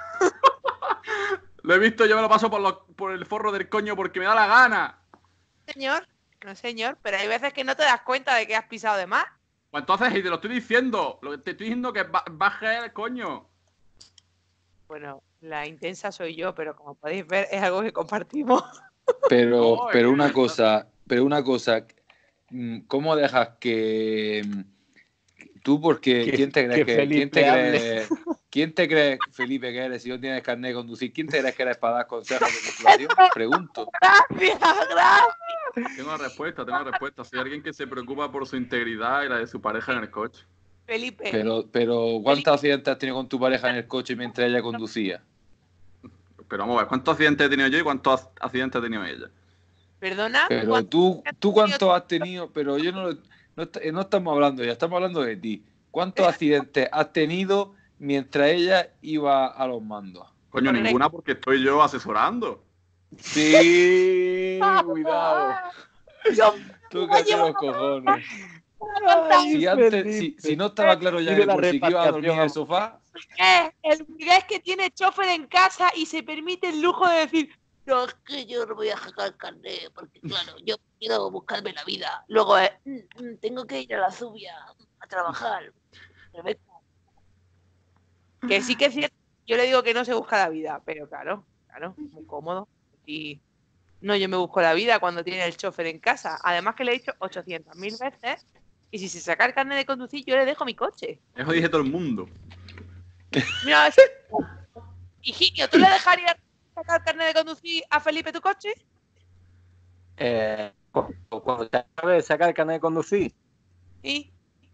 Lo he visto, yo me lo paso por, los- por el forro del coño porque me da la gana.
Señor, no señor, pero hay veces que no te das cuenta de que has pisado de más.
Pues entonces, y te lo estoy diciendo. Lo que te estoy diciendo que ba- baje el coño.
Bueno, la intensa soy yo, pero como podéis ver, es algo que compartimos.
Pero,
No, es
pero
que-
una cosa, pero una cosa, mm, ¿cómo dejas que mm, tú porque
Que-
quién te crees
que
que,
Felipe
quién te
hable.
crees, quién te crees, Felipe, que eres si no tienes carnet de conducir? ¿Quién te crees que eres para dar consejos de circulación? Pregunto.
Gracias, gracias.
Tengo respuesta, tengo respuesta. Soy alguien que se preocupa por su integridad y la de su pareja en el coche.
Felipe,
Pero, pero ¿cuántos accidentes has tenido con tu pareja en el coche mientras ella conducía?
Pero vamos a ver, ¿cuántos accidentes he tenido yo y cuántos accidentes ha tenido ella?
perdona.
Pero
¿cuánto-
tú, ¿tú cuántos has tenido? Pero yo no, no, est- no estamos hablando ya, estamos hablando de ti. ¿Cuántos accidentes has tenido mientras ella iba a los mandos?
Coño,
Correcto.
ninguna porque estoy yo asesorando.
Sí, cuidado.
Yo-
Tú cállate los cojones. Si, antes, si, si no estaba claro ya en
Dile
el
la
bolsillo que iba a dormir en el
repatriación.
sofá,
Eh, el burgués que tiene chofer en casa y se permite el lujo de decir, no, es que yo no voy a sacar el carnet, porque claro, yo quiero buscarme la vida. Luego es, "Mm, mm, tengo que ir a la Zubia a trabajar. Rebeca". Que sí que es cierto, yo le digo que no se busca la vida, pero claro, claro, muy cómodo. Y no, yo me busco la vida cuando tiene el chofer en casa. Además que le he dicho ochocientas mil veces, y si se saca el carnet de conducir, yo le dejo mi coche.
Eso dije todo el mundo.
Mira, es... Higinio, ¿tú le dejarías sacar el carnet de conducir a Felipe tu coche?
Eh, cu- cuando te acabes de sacar el carnet de conducir,
Sí.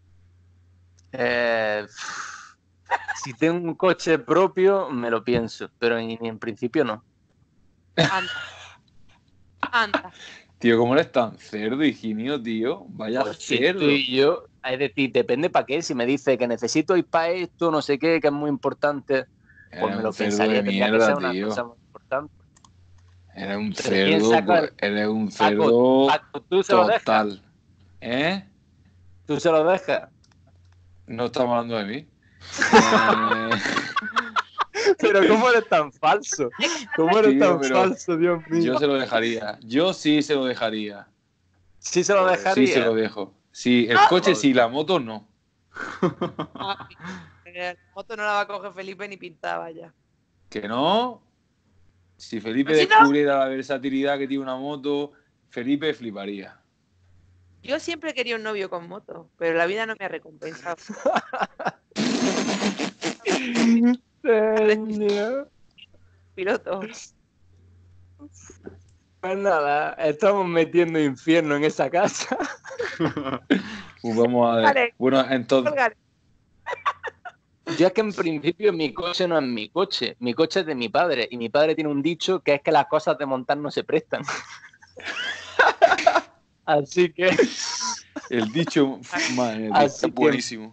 eh, si tengo un coche propio, me lo pienso, pero en, en principio no.
Anda. Anda.
tío, ¿cómo eres tan cerdo, Higinio, tío? Vaya
Pues si
cerdo.
tú y yo, es decir, depende para qué. Si me dice que necesito ir para esto, no sé qué, que es muy importante, pues
Eres
me lo
un cerdo
pensaría.
de
Tendría que
mierda,
ser una
tío.
cosa muy importante.
Eres un
Pero ¿quién
cerdo,
saca el-
pues, eres un
Paco,
cerdo
Paco, tú se lo dejas.
total. ¿Eh?
Tú se lo dejas.
No estamos hablando de mí. Eh,
Pero ¿cómo eres tan falso? ¿Cómo eres
Tío,
tan
pero
falso, Dios mío?
yo se lo dejaría. Yo sí se lo dejaría.
Sí se lo dejaría.
Sí se lo dejo. Sí, el
Ah.
coche sí, la moto no.
La moto no la va a coger Felipe ni pintada ya.
¿Que no? Si Felipe
Pues si no-
descubriera la versatilidad que tiene una moto, Felipe fliparía.
Yo siempre quería un novio con moto, pero la vida no me ha recompensado.
Señor.
Piloto.
Pues nada, estamos metiendo infierno en esa casa.
Pues vamos a ver.
Vale.
Bueno, entonces,
Colgar.
Yo es que en principio mi coche no es mi coche, mi coche es de mi padre, y mi padre tiene un dicho que es que las cosas de montar no se prestan. Así que,
el dicho, madre,
Así
es
que-
buenísimo.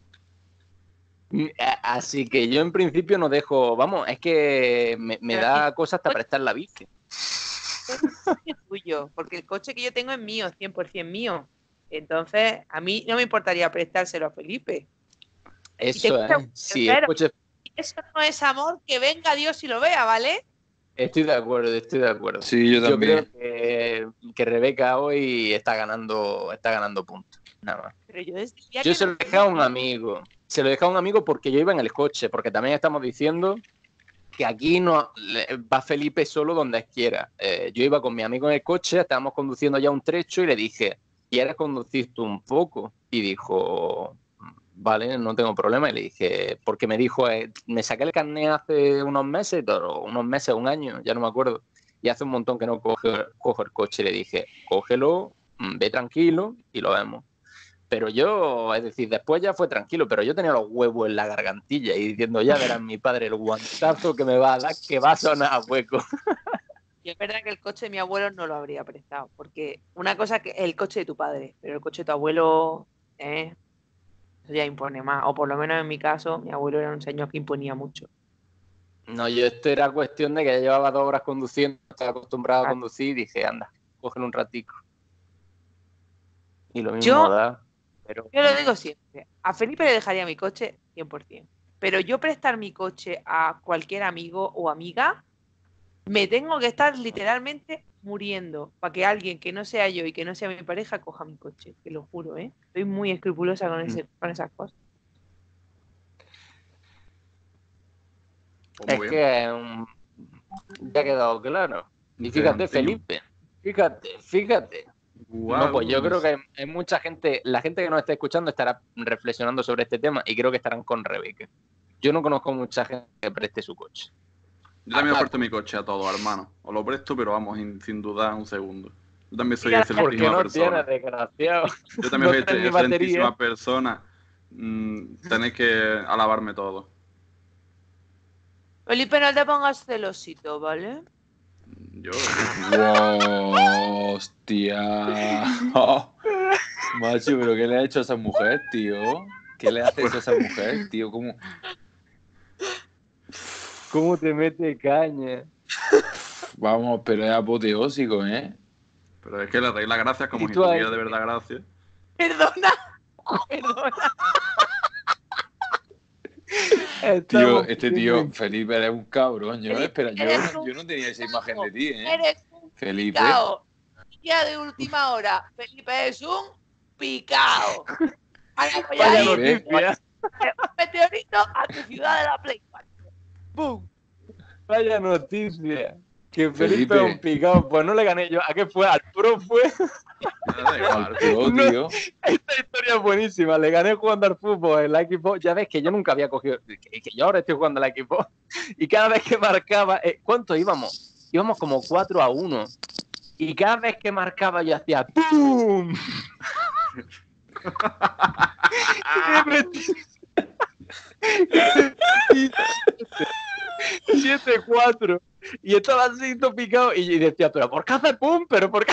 así que yo en principio no dejo, vamos, es que me, me da cosa hasta prestar la bici.
Es tuyo, porque el coche que yo tengo es mío, cien por ciento mío. Entonces, a mí no me importaría prestárselo a Felipe.
Eso
gusta
es,
un
si el
tercero.
coche,
Eso no es amor, que venga Dios y lo vea, ¿vale?
Estoy de acuerdo, estoy de acuerdo.
Sí, yo también.
Yo creo que, que Rebeca hoy está ganando, está ganando puntos, nada más.
Pero yo decía
Yo
que
se
no
lo dejé a un amigo. Se lo dejé a un amigo porque yo iba en el coche, porque también estamos diciendo que aquí no le- va Felipe solo donde quiera. Eh, yo iba con mi amigo en el coche, estábamos conduciendo ya un trecho y le dije, ¿quieres conducir tú un poco? Y dijo, vale, no tengo problema. Y le dije, porque me dijo, eh, me saqué el carnet hace unos meses, pero unos meses, un año, ya no me acuerdo. Y hace un montón que no cojo, cojo el coche. Y le dije, cógelo, mm, ve tranquilo y lo vemos. Pero yo, es decir, después ya fue tranquilo, pero yo tenía los huevos en la gargantilla y diciendo, ya verás mi padre el guantazo que me va a dar, que va a sonar a hueco.
Y es verdad que el coche de mi abuelo no lo habría prestado, porque una cosa que el coche de tu padre, pero el coche de tu abuelo, eh, eso ya impone más. O por lo menos en mi caso, mi abuelo era un señor que imponía mucho.
No, yo esto era cuestión de que ya llevaba dos horas conduciendo, estaba acostumbrado a
Ah.
conducir y dije, anda, cógelo un ratico. Y lo mismo
Yo-
da, pero...
Yo lo digo siempre, a Felipe le dejaría mi coche cien por ciento, pero yo prestar mi coche a cualquier amigo o amiga, me tengo que estar literalmente muriendo para que alguien que no sea yo y que no sea mi pareja coja mi coche, te lo juro, ¿eh? Estoy muy escrupulosa con, ese, con esas cosas.
Pues
Es
muy bien.
que um, ya ha quedado claro. Y fíjate,
Interesantísimo.
Felipe, fíjate, fíjate.
Guau.
No, pues yo creo que hay, hay mucha gente, la gente que nos está escuchando estará reflexionando sobre este tema y creo que estarán con Rebeca. Yo no conozco mucha gente que preste su coche.
Yo también
Aparte.
presto mi coche a todos, hermano. Os lo presto, pero vamos, in- sin dudar un segundo. Yo también soy
Mira,
excelentísima
Porque no
persona.
tienes, desgraciado.
Yo también soy
no tienes ni
excelentísima
batería.
persona. Mm, tenéis que alabarme todo.
Felipe, no te pongas celosito, ¿vale?
Yo.
Wow, hostia. Oh, macho, pero ¿qué le ha hecho a esa mujer, tío? ¿Qué le haces a esa mujer, tío? ¿Cómo?
¿Cómo te mete caña?
Vamos, pero es apoteósico, ¿eh?
Pero es que le reís las gracias como
¿Y
si
tú ahí?
tuviera de verdad gracia.
Perdona, perdona.
Tío,
Estamos
este
viendo-
tío, Felipe, eres un cabrón. Yo no,
Eres-
espera, yo,
eres
no-
un
yo no tenía esa imagen de ti, ¿eh?
Eres un
Felipe.
picao. Día de última hora. Felipe es un picao. Ahora voy a
Vaya
ir
noticia,
un meteorito a tu ciudad de la Play cuatro. ¡Bum!
vaya noticia. Que Felipe
Felipe.
es un picado. Pues no le gané yo. ¿A qué fue? Al pro fue.
Me da
Al
igual.
pro,
No.
tío.
Esta historia es buenísima. Le gané jugando al fútbol en la Xbox. Ya ves que yo nunca había cogido. Que, que yo ahora estoy jugando a la Xbox. Y cada vez que marcaba. Eh, ¿Cuánto íbamos? Íbamos como cuatro a uno. Y cada vez que marcaba yo hacía ¡pum! Y me metí- siete cuatro. Y estaba así todo picado. Y y decía, ¿pero por qué hace pum? ¿Pero por qué?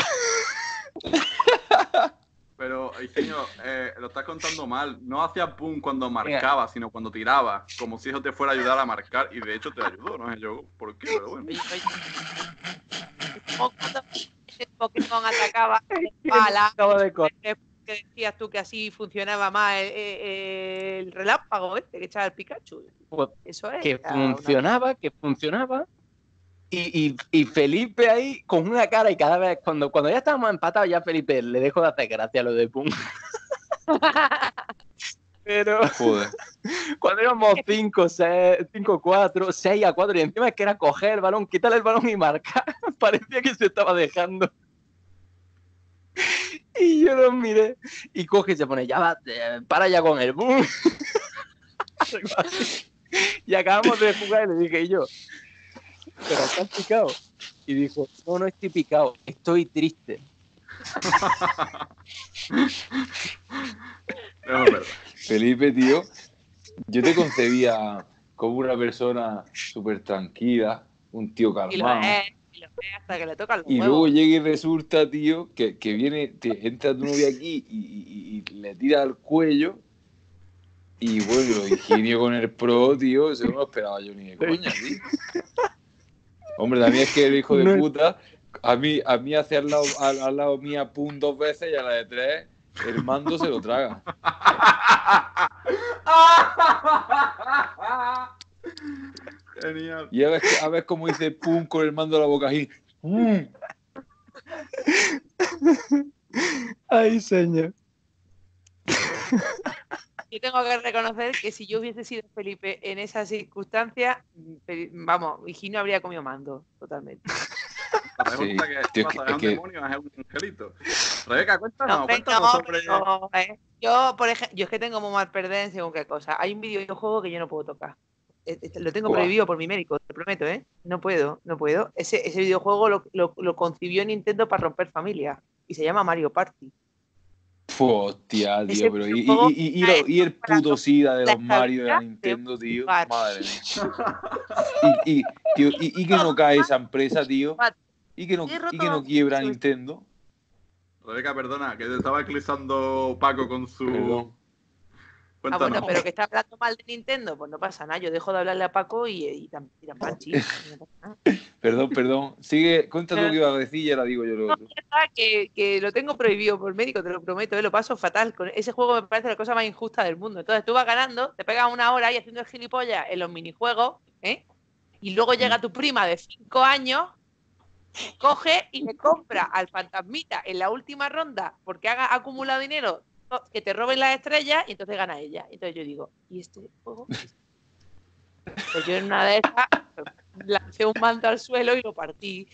Pero, Ingenio, eh, lo estás contando mal. No hacía pum cuando marcaba, sino cuando tiraba. Como si eso te fuera a ayudar a marcar. Y de hecho te ayudó, no sé yo por qué, pero bueno.
Oye, oye. Es como cuando el Pokémon atacaba con bala.
Acaba de correr.
Que que decías tú que así funcionaba más el, el- el relámpago este que echaba el Pikachu.
Pues,
Eso es.
que
era una-
funcionaba, que funcionaba. Y, y, y Felipe ahí con una cara y cada vez, cuando, cuando ya estábamos empatados, ya Felipe le dejo de hacer gracia lo de pum. Pero
Joder.
cuando íbamos cinco, seis, cinco, cuatro, seis a cuatro, y encima es que era coger el balón, quitarle el balón y marcar, parecía que se estaba dejando. Y yo lo miré y coge y se pone, ya va, eh, para ya con el boom. Y acabamos de jugar y le dije yo, pero estás picado. Y dijo, no, no estoy picado, estoy triste.
Eso es verdad.
Felipe, tío, yo te concebía como una persona súper tranquila, un tío
Y lo
calmado.
es, y lo es hasta que le toca los
Y
huevos.
luego llega y resulta, tío, que, que viene, te entra tu novia aquí y, y- y le tira al cuello. Y bueno, lo ingenio con el pro, tío, eso no lo esperaba yo ni de coña, tío. Hombre, también es que el hijo de
No es-
puta, a mí, a mí hace al lado, al, al lado mía pum dos veces y a la de tres, el mando se lo traga.
Genial.
Y a ver, a ver cómo dice pum con el mando a la boca así. Mm.
Ay, señor.
Yo tengo que reconocer que si yo hubiese sido Felipe en esas circunstancias, Fel- vamos, Higinio habría comido mando, totalmente.
Resulta
Sí,
que
tío,
pasa,
es
es un
que-
demonio, es un angelito. Rebeca, cuéntanos,
No, hombre,
cuéntanos
no,
sobre...
no, eh. Yo, por ejemplo, yo es que tengo muy mal perder en según qué cosa. Hay un videojuego que yo no puedo tocar. Eh, eh, Lo tengo
Buah.
prohibido por mi médico, te prometo, ¿eh? No puedo, no puedo. Ese, ese videojuego lo, lo, lo concibió Nintendo para romper familias y se llama Mario Party.
Fu, hostia,
Ese
tío, pero y, y,
videojuego
y, y, lo- y el puto SIDA de
la
los Mario de la
estabilidad de
Nintendo,
un
tío.
lugar.
Madre mía. Y, y, tío, y, y que no cae esa empresa, tío. Y que no,
He roto
y que no
los
quiebra
huesos.
Nintendo.
Rebeca, perdona, que te estaba eclipsando Paco con su...
Perdón.
Ah,
Cuéntanos.
bueno, pero que está hablando mal de Nintendo, pues no pasa nada. Yo dejo de hablarle a Paco y, y, tan, y tan manchi, no pasa nada.
Perdón, perdón. Sigue, cuenta lo que iba a decir y ahora digo yo lo
No,
otro.
ya está, que, que lo tengo prohibido por médico, te lo prometo, ¿eh? Lo paso fatal. Con ese juego me parece la cosa más injusta del mundo. Entonces tú vas ganando, te pegas una hora y haciendo el gilipollas en los minijuegos, ¿eh? Y luego llega tu prima de cinco años, coge y le compra al fantasmita en la última ronda porque haga acumulado dinero, que te roben las estrellas y entonces gana ella. Entonces yo digo, ¿y este juego? Pues yo en una de esas lancé un mando al suelo y lo partí.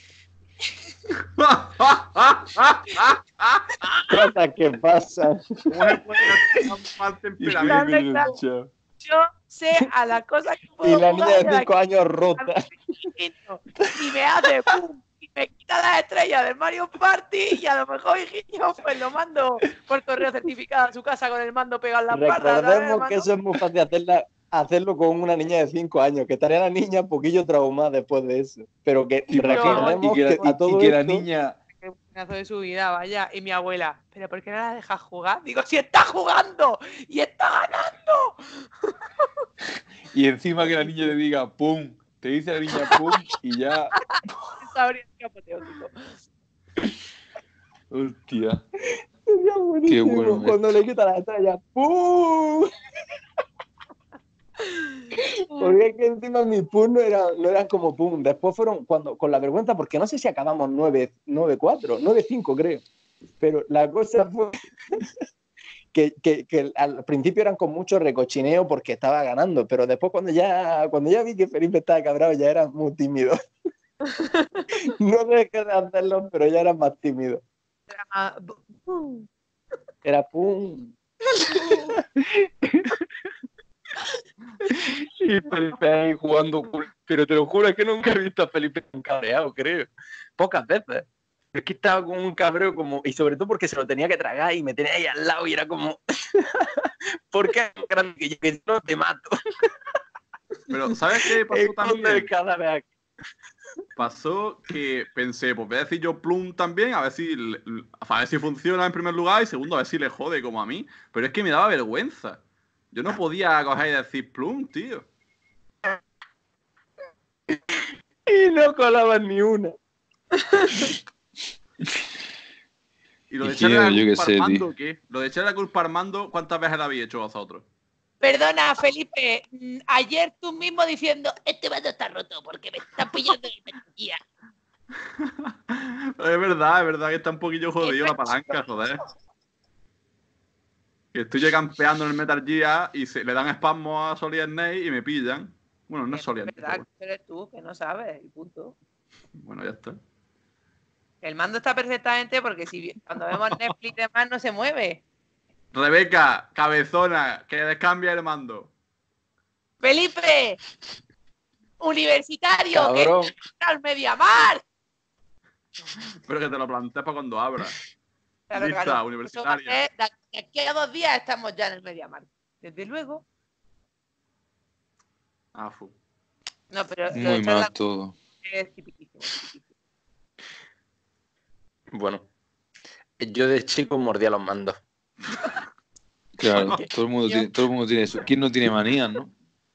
Cosas que pasan.
¿Cómo se puede hacer tan mal temperamento?
Yo sé a las cosas que puedo
Y la niña
jugar
de
y a
cinco
las
años rota.
que no. Y me hace pum, y me quita las estrellas del Mario Party y a lo mejor Higinio pues lo mando por correo certificado a su casa con el mando pegado en la parra.
Recordemos que eso es muy fácil hacerla, hacerlo con una niña de cinco años, que estaría la niña un poquillo traumada después de eso. Pero que
Y,
recordemos
y que,
que,
la,
a todo
y que la
esto,
niña...
Que pedazo de su vida, vaya. Y mi abuela, ¿pero por qué no la dejas jugar? Digo, si está jugando y está ganando.
Y encima que la niña le diga pum, te dice la niña pum y ya.
Eso habría sido apoteósico.
Hostia.
sería buenísimo,
Qué bueno
cuando le quita la estrella, ¡pum! Porque es que encima mi pum no, era, no eran como pum. Después fueron cuando con la vergüenza, porque no sé si acabamos nueve cuatro, nueve cinco creo. Pero la cosa fue que, que, que al principio eran con mucho recochineo porque estaba ganando, pero después cuando ya, cuando ya vi que Felipe estaba cabrado ya era muy tímido. No dejé de hacerlo, pero ya era más tímido.
Era, uh,
Era pum. Y Felipe ahí jugando, pero te lo juro, es que nunca he visto a Felipe tan cabreado, creo. Pocas veces. Es que estaba con un cabreo como, y sobre todo porque se lo tenía que tragar y me tenía ahí al lado y era como, ¿por qué es grande que yo que no te mato?
Pero, ¿sabes qué pasó
Esconde
también?
el cadáver aquí.
Pasó que pensé, pues voy a decir yo plum también, a ver si le- a ver si funciona en primer lugar y segundo, a ver si le jode como a mí. Pero es que me daba vergüenza. Yo no podía coger y decir plum, tío.
Y no colaban ni una.
Y lo de
Y
echarle
tío,
la
yo qué
culpa a
sé,
Armando, ¿qué? Lo de echarle la culpa a Armando, ¿cuántas veces la habéis hecho vosotros?
Perdona, Felipe, mm, ayer tú mismo diciendo, este mando está roto porque me está pillando la energía.
Es verdad, es verdad que está un poquillo jodido la palanca, joder. Que estoy campeando en el Metal Gear y se, le dan espasmos a Solid Snake y me pillan. Bueno, no es Solid Snake.
¿Verdad que eres tú, que no sabes? Y punto.
Bueno, ya está.
El mando está perfectamente porque si cuando vemos Netflix y demás no se mueve.
Rebeca, cabezona, que descambia el mando.
Felipe, universitario,
Cabrón.
que está al Mediamar.
Pero que te lo plantees para cuando abra.
Claro,
Lista,
claro.
universitaria.
Eso va a ser, de aquí a dos días estamos ya en el Mediamar. Desde luego.
Ah, fu.
No, pero lo de
Muy
echar
mal
la-
todo.
es tipiquísimo, tipiquísimo.
Bueno, yo de chico mordía los mandos.
Claro, todo el mundo tiene, todo el mundo tiene eso. ¿Quién no tiene manías, no?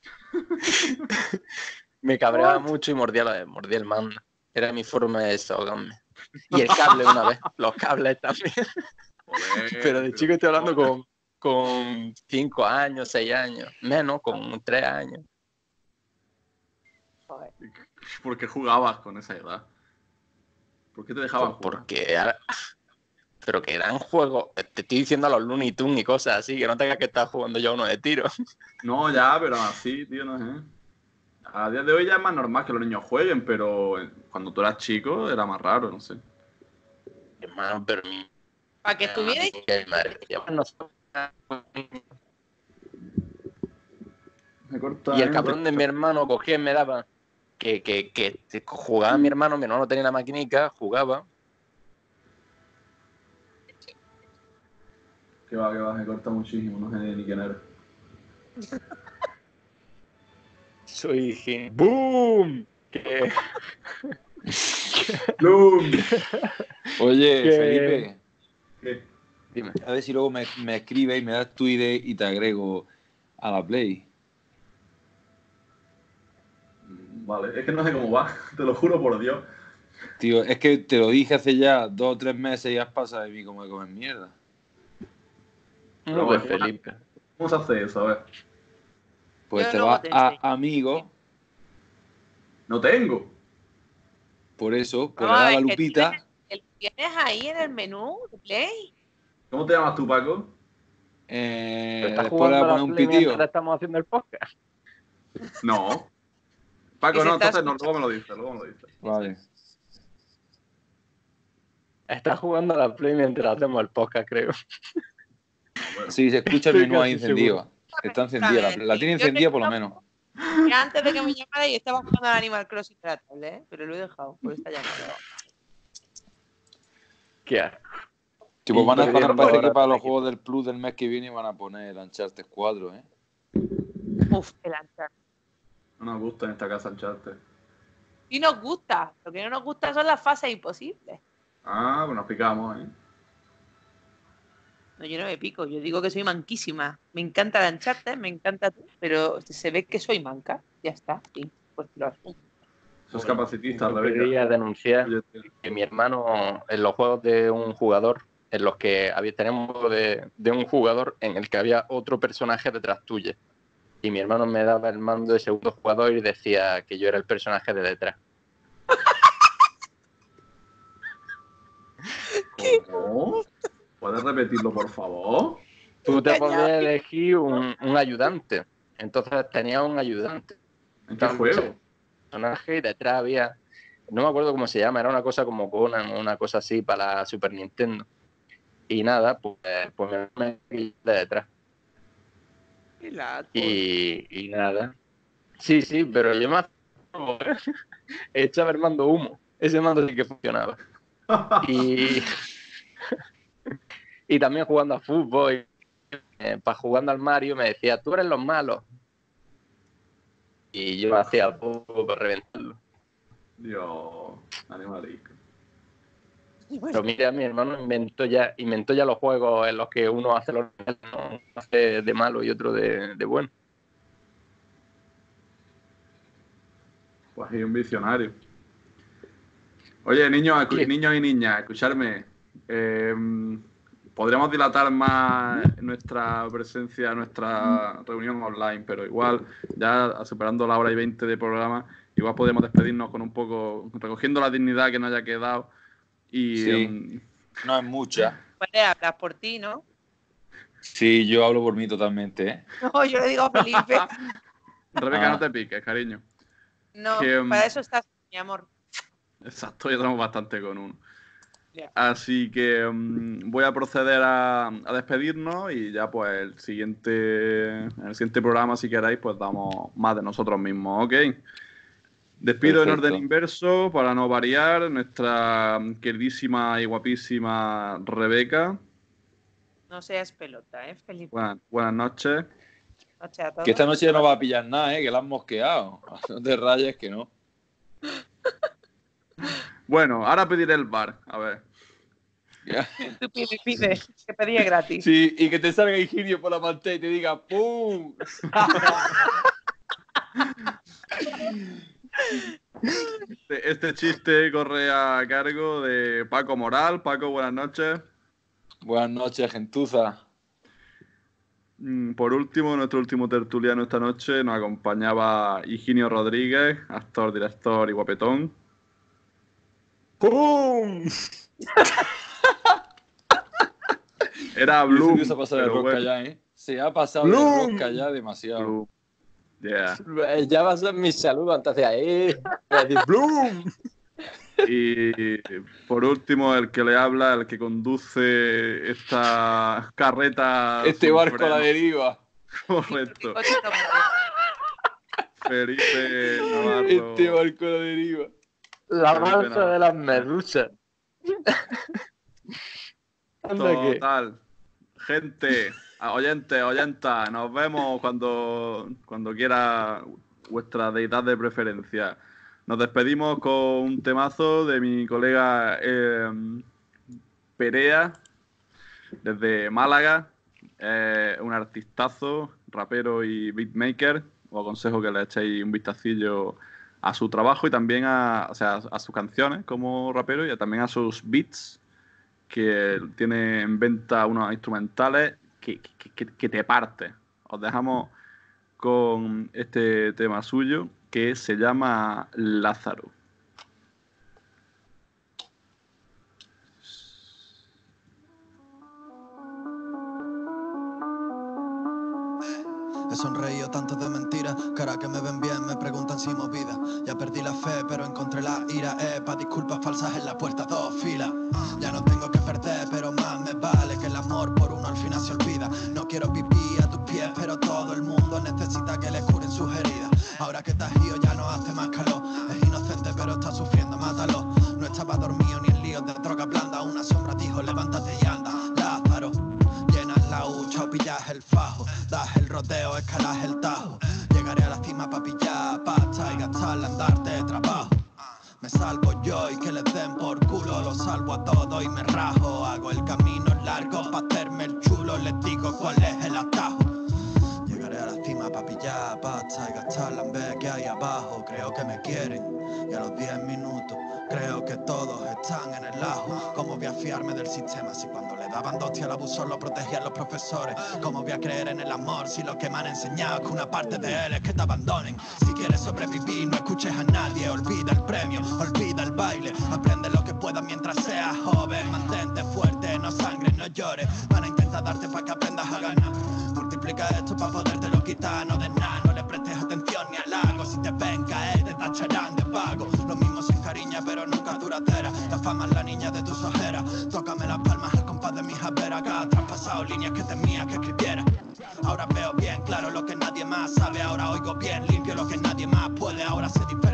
Me cabreaba mucho y mordía, la- mordía el mando. Era mi forma de desahogarme. Y el cable una vez, los cables también.
Joder,
Pero de chico estoy hablando
joder.
con, con cinco años, seis años. Menos, con tres años.
Joder.
¿Por qué jugabas con esa edad? ¿Por qué te dejaban
Pues
jugar?
porque... ahora- Pero que eran juegos... Te estoy diciendo a los Looney Tunes y cosas así, que no tengas que estar jugando ya uno de tiro.
No, ya, pero así, tío, no sé. A día de hoy ya es más normal que los niños jueguen, pero cuando tú eras chico era más raro, no sé.
Hermano, pero mi...
Para que estuvierais.
mi madre, ya, no sé.
Me corta,
Y el
¿eh?
cabrón de mi hermano cogía y me daba... Que, que, que jugaba mi hermano, mi hermano no tenía la maquinica, jugaba...
Que va, que va, me corta muchísimo, no sé ni quién eres.
Soy... gen- ¡Boom! Que...
¡Bloom!
Oye,
Que-
Felipe,
¿Qué?
Dime.
a ver si luego me, me escribes y me das tu I D y te agrego a la Play.
Vale, es que no sé cómo va, te lo juro por Dios.
Tío, es que te lo dije hace ya dos o tres meses y has pasado de mí como de comer mierda.
No, pues Felipe.
¿Cómo se hace eso? A ver.
Pues
Yo
te
luego
vas
te
a
enseño.
amigo,
No tengo.
por eso, pues le
Vamos a
das a la
ver, que
lupita.
tienes- que lo tienes ahí en el menú de Play.
¿Cómo te llamas tú, Paco?
Eh,
¿Pero estás
después le vas
jugando
a
a
poner
la
un
Play
pitío.
mientras estamos haciendo el podcast?
No. Paco,
Y se
no,
está
entonces no, luego me lo dices, luego me lo dices.
Vale.
Estás jugando a la Play mientras hacemos el podcast, creo.
Bueno,
Sí, se escucha el
Estoy
menú ahí
casi
encendido. Está encendida, la, la tiene
Yo
encendida por lo
recuerdo
menos.
que antes de que me llamara y estaba jugando al Animal Crossing de la tablet, ¿eh? Pero lo he dejado por esta llamada.
¿Qué haces?
Tipo,
Y
van a,
yo
van a
digo,
parece
ahora
que para
te
los
quito.
juegos del Plus del mes que viene van a poner el Uncharted cuatro, ¿eh?
Uf, el Uncharted.
no nos gusta en esta casa el chat.
Y nos gusta. Lo que no nos gusta son las fases imposibles.
Ah, pues nos picamos, ¿eh?
No, yo no me pico. Yo digo que soy manquísima. Me encanta el Uncharted, me encanta tú, pero se ve que soy manca. Ya está. Sí, pues lo asumo.
Sos capacitista,
Yo
Rebeca.
quería denunciar
Oye, tío.
que mi hermano, en los juegos de un jugador, en los que había, tenemos de, de un jugador en el que había otro personaje detrás tuyo. Y mi hermano me daba el mando de segundo jugador y decía que yo era el personaje de detrás.
¿Cómo? ¿Puedes repetirlo, por favor?
Tú te
Engañado.
podías elegir un, un ayudante. Entonces tenía un ayudante.
¿En qué juego?
Personaje y detrás había, no me acuerdo cómo se llama, era una cosa como Conan, una cosa así para la Super Nintendo. Y nada, pues, pues me me de detrás.
Qué lato.
Y, y nada. Sí, sí, pero yo más echaba el mando humo. Ese mando sí que funcionaba. Y, y también jugando a fútbol, eh, para jugando al Mario me decía, tú eres los malos. Y yo hacía fútbol para reventarlo.
Dios, animalico.
Pero mira, mi hermano inventó ya, inventó ya los juegos en los que uno hace los uno hace de malo y otro de, de bueno.
Pues hay un visionario. Oye, niños, escu-
¿Qué?
niños y niñas, escucharme. Eh, podríamos dilatar más nuestra presencia, nuestra reunión online, pero igual, ya superando la hora y veinte de programa, igual podemos despedirnos con un poco, recogiendo la dignidad que nos haya quedado. Y
Sí.
em,
No es mucha.
Puedes hablar por ti, ¿no?
Sí, yo hablo por mí totalmente, ¿eh?
No, yo le digo a Felipe.
Rebeca,
Ah.
no te piques, cariño.
No,
Que, um,
para eso estás, mi amor.
Exacto, ya tenemos bastante con uno.
Ya.
Así que um, voy a proceder a, a despedirnos y ya pues el siguiente, en el siguiente programa, si queréis, pues damos más de nosotros mismos, ¿ok? Despido en
Perfecto.
orden inverso para no variar nuestra queridísima y guapísima Rebeca.
No seas pelota, ¿eh, Felipe?
Buenas, buenas noches.
Noche a todos.
Que esta noche no va a pillar nada, ¿eh? Que la han mosqueado. No te rayes que no.
Bueno, ahora pediré el bar, a ver.
Tú pide, pide, que pedía gratis.
Sí, y que te salga Higinio por la pantalla y te diga ¡pum!
Este, este chiste corre a cargo de Paco Moral. Paco, buenas noches.
Buenas noches, gentuza.
mm, por último, nuestro último tertuliano esta noche nos acompañaba Higinio Rodríguez, actor, director y guapetón.
¡Pum!
Era Bloom.
Se ha pasado de
pero
rosca
bueno.
ya, ¿eh? Se ha pasado
Bloom.
de rosca ya demasiado.
Bloom. Yeah.
Ya va a ser mi saludo antes de ahí. Voy a decir, ¡Bloom!
Y por último, el que le habla, el que conduce esta carreta.
Este
sin
barco a la
freno.
deriva.
Correcto.
Coche no puede.
Felipe Navarro.
Este barco a la deriva.
La
Felipe
marcha
Navarro.
de las medusas. Anda que...
Total. Gente, oyentes, oyentas, nos vemos cuando, cuando quiera vuestra deidad de preferencia. Nos despedimos con un temazo de mi colega eh, Perea, desde Málaga. Eh, un artistazo, rapero y beatmaker. Os aconsejo que le echéis un vistacillo a su trabajo y también a, o sea, a sus canciones como rapero y también a sus beats, que tiene en venta unos instrumentales que, que, que, que te parte. Os dejamos con este tema suyo que se llama Lázaro.
He sonreído tanto de mentiras, cara que me ven bien, me preguntan si movida. Ya perdí la fe, pero encontré la ira. Eh, pa' disculpas falsas en la puerta, dos filas. Ya no tengo que perder, pero más me vale que el amor por uno al final se olvida. No quiero vivir a tus pies, pero todo el mundo necesita que le curen sus heridas. Ahora que estás ido ya no hace más calor. Es inocente, pero está sufriendo, mátalo. No estaba dormido ni en líos de droga blanda. Una sombra dijo, levántate y anda, Lázaro. Llenas la hucha o pillas el fajo. Das el rodeo, escalas el tajo. Llegaré a la cima pa' pillar pasta y gastarla en darte trabajo. Me salvo yo y que les den por culo. Lo salvo a todo y me rajo. Hago el camino largo pa' hacerme el chulo. Les digo cuál es el atajo. Llegaré a la cima pa' pillar pasta y gastarla en ver qué hay abajo. Creo que me quieren y a los diez minutos creo que todos están en el ajo. ¿Cómo voy a fiarme del sistema si cuando le daban hostia al abusor lo protegían los profesores? ¿Cómo voy a creer en el amor si lo que me han enseñado es que una parte de él es que te abandonen? Si quieres sobrevivir no escuches a nadie. Olvida el premio, olvida el baile. Aprende lo que puedas mientras seas joven. Mantente fuerte, no sangres, no llores. Van a intentar darte para que aprendas a ganar. Multiplica esto para podértelo quitar. No des nada, no le prestes atención ni halago. Si te ven caer te tacharán de vago. Lo mismo se encariña pero nunca duradera. La fama es la niña de tus ojeras. Tócame las palmas al compás de mis averas. Que has traspasado líneas que temía que escribiera. Ahora veo bien claro lo que nadie más sabe. Ahora oigo bien limpio lo que nadie más puede. Ahora se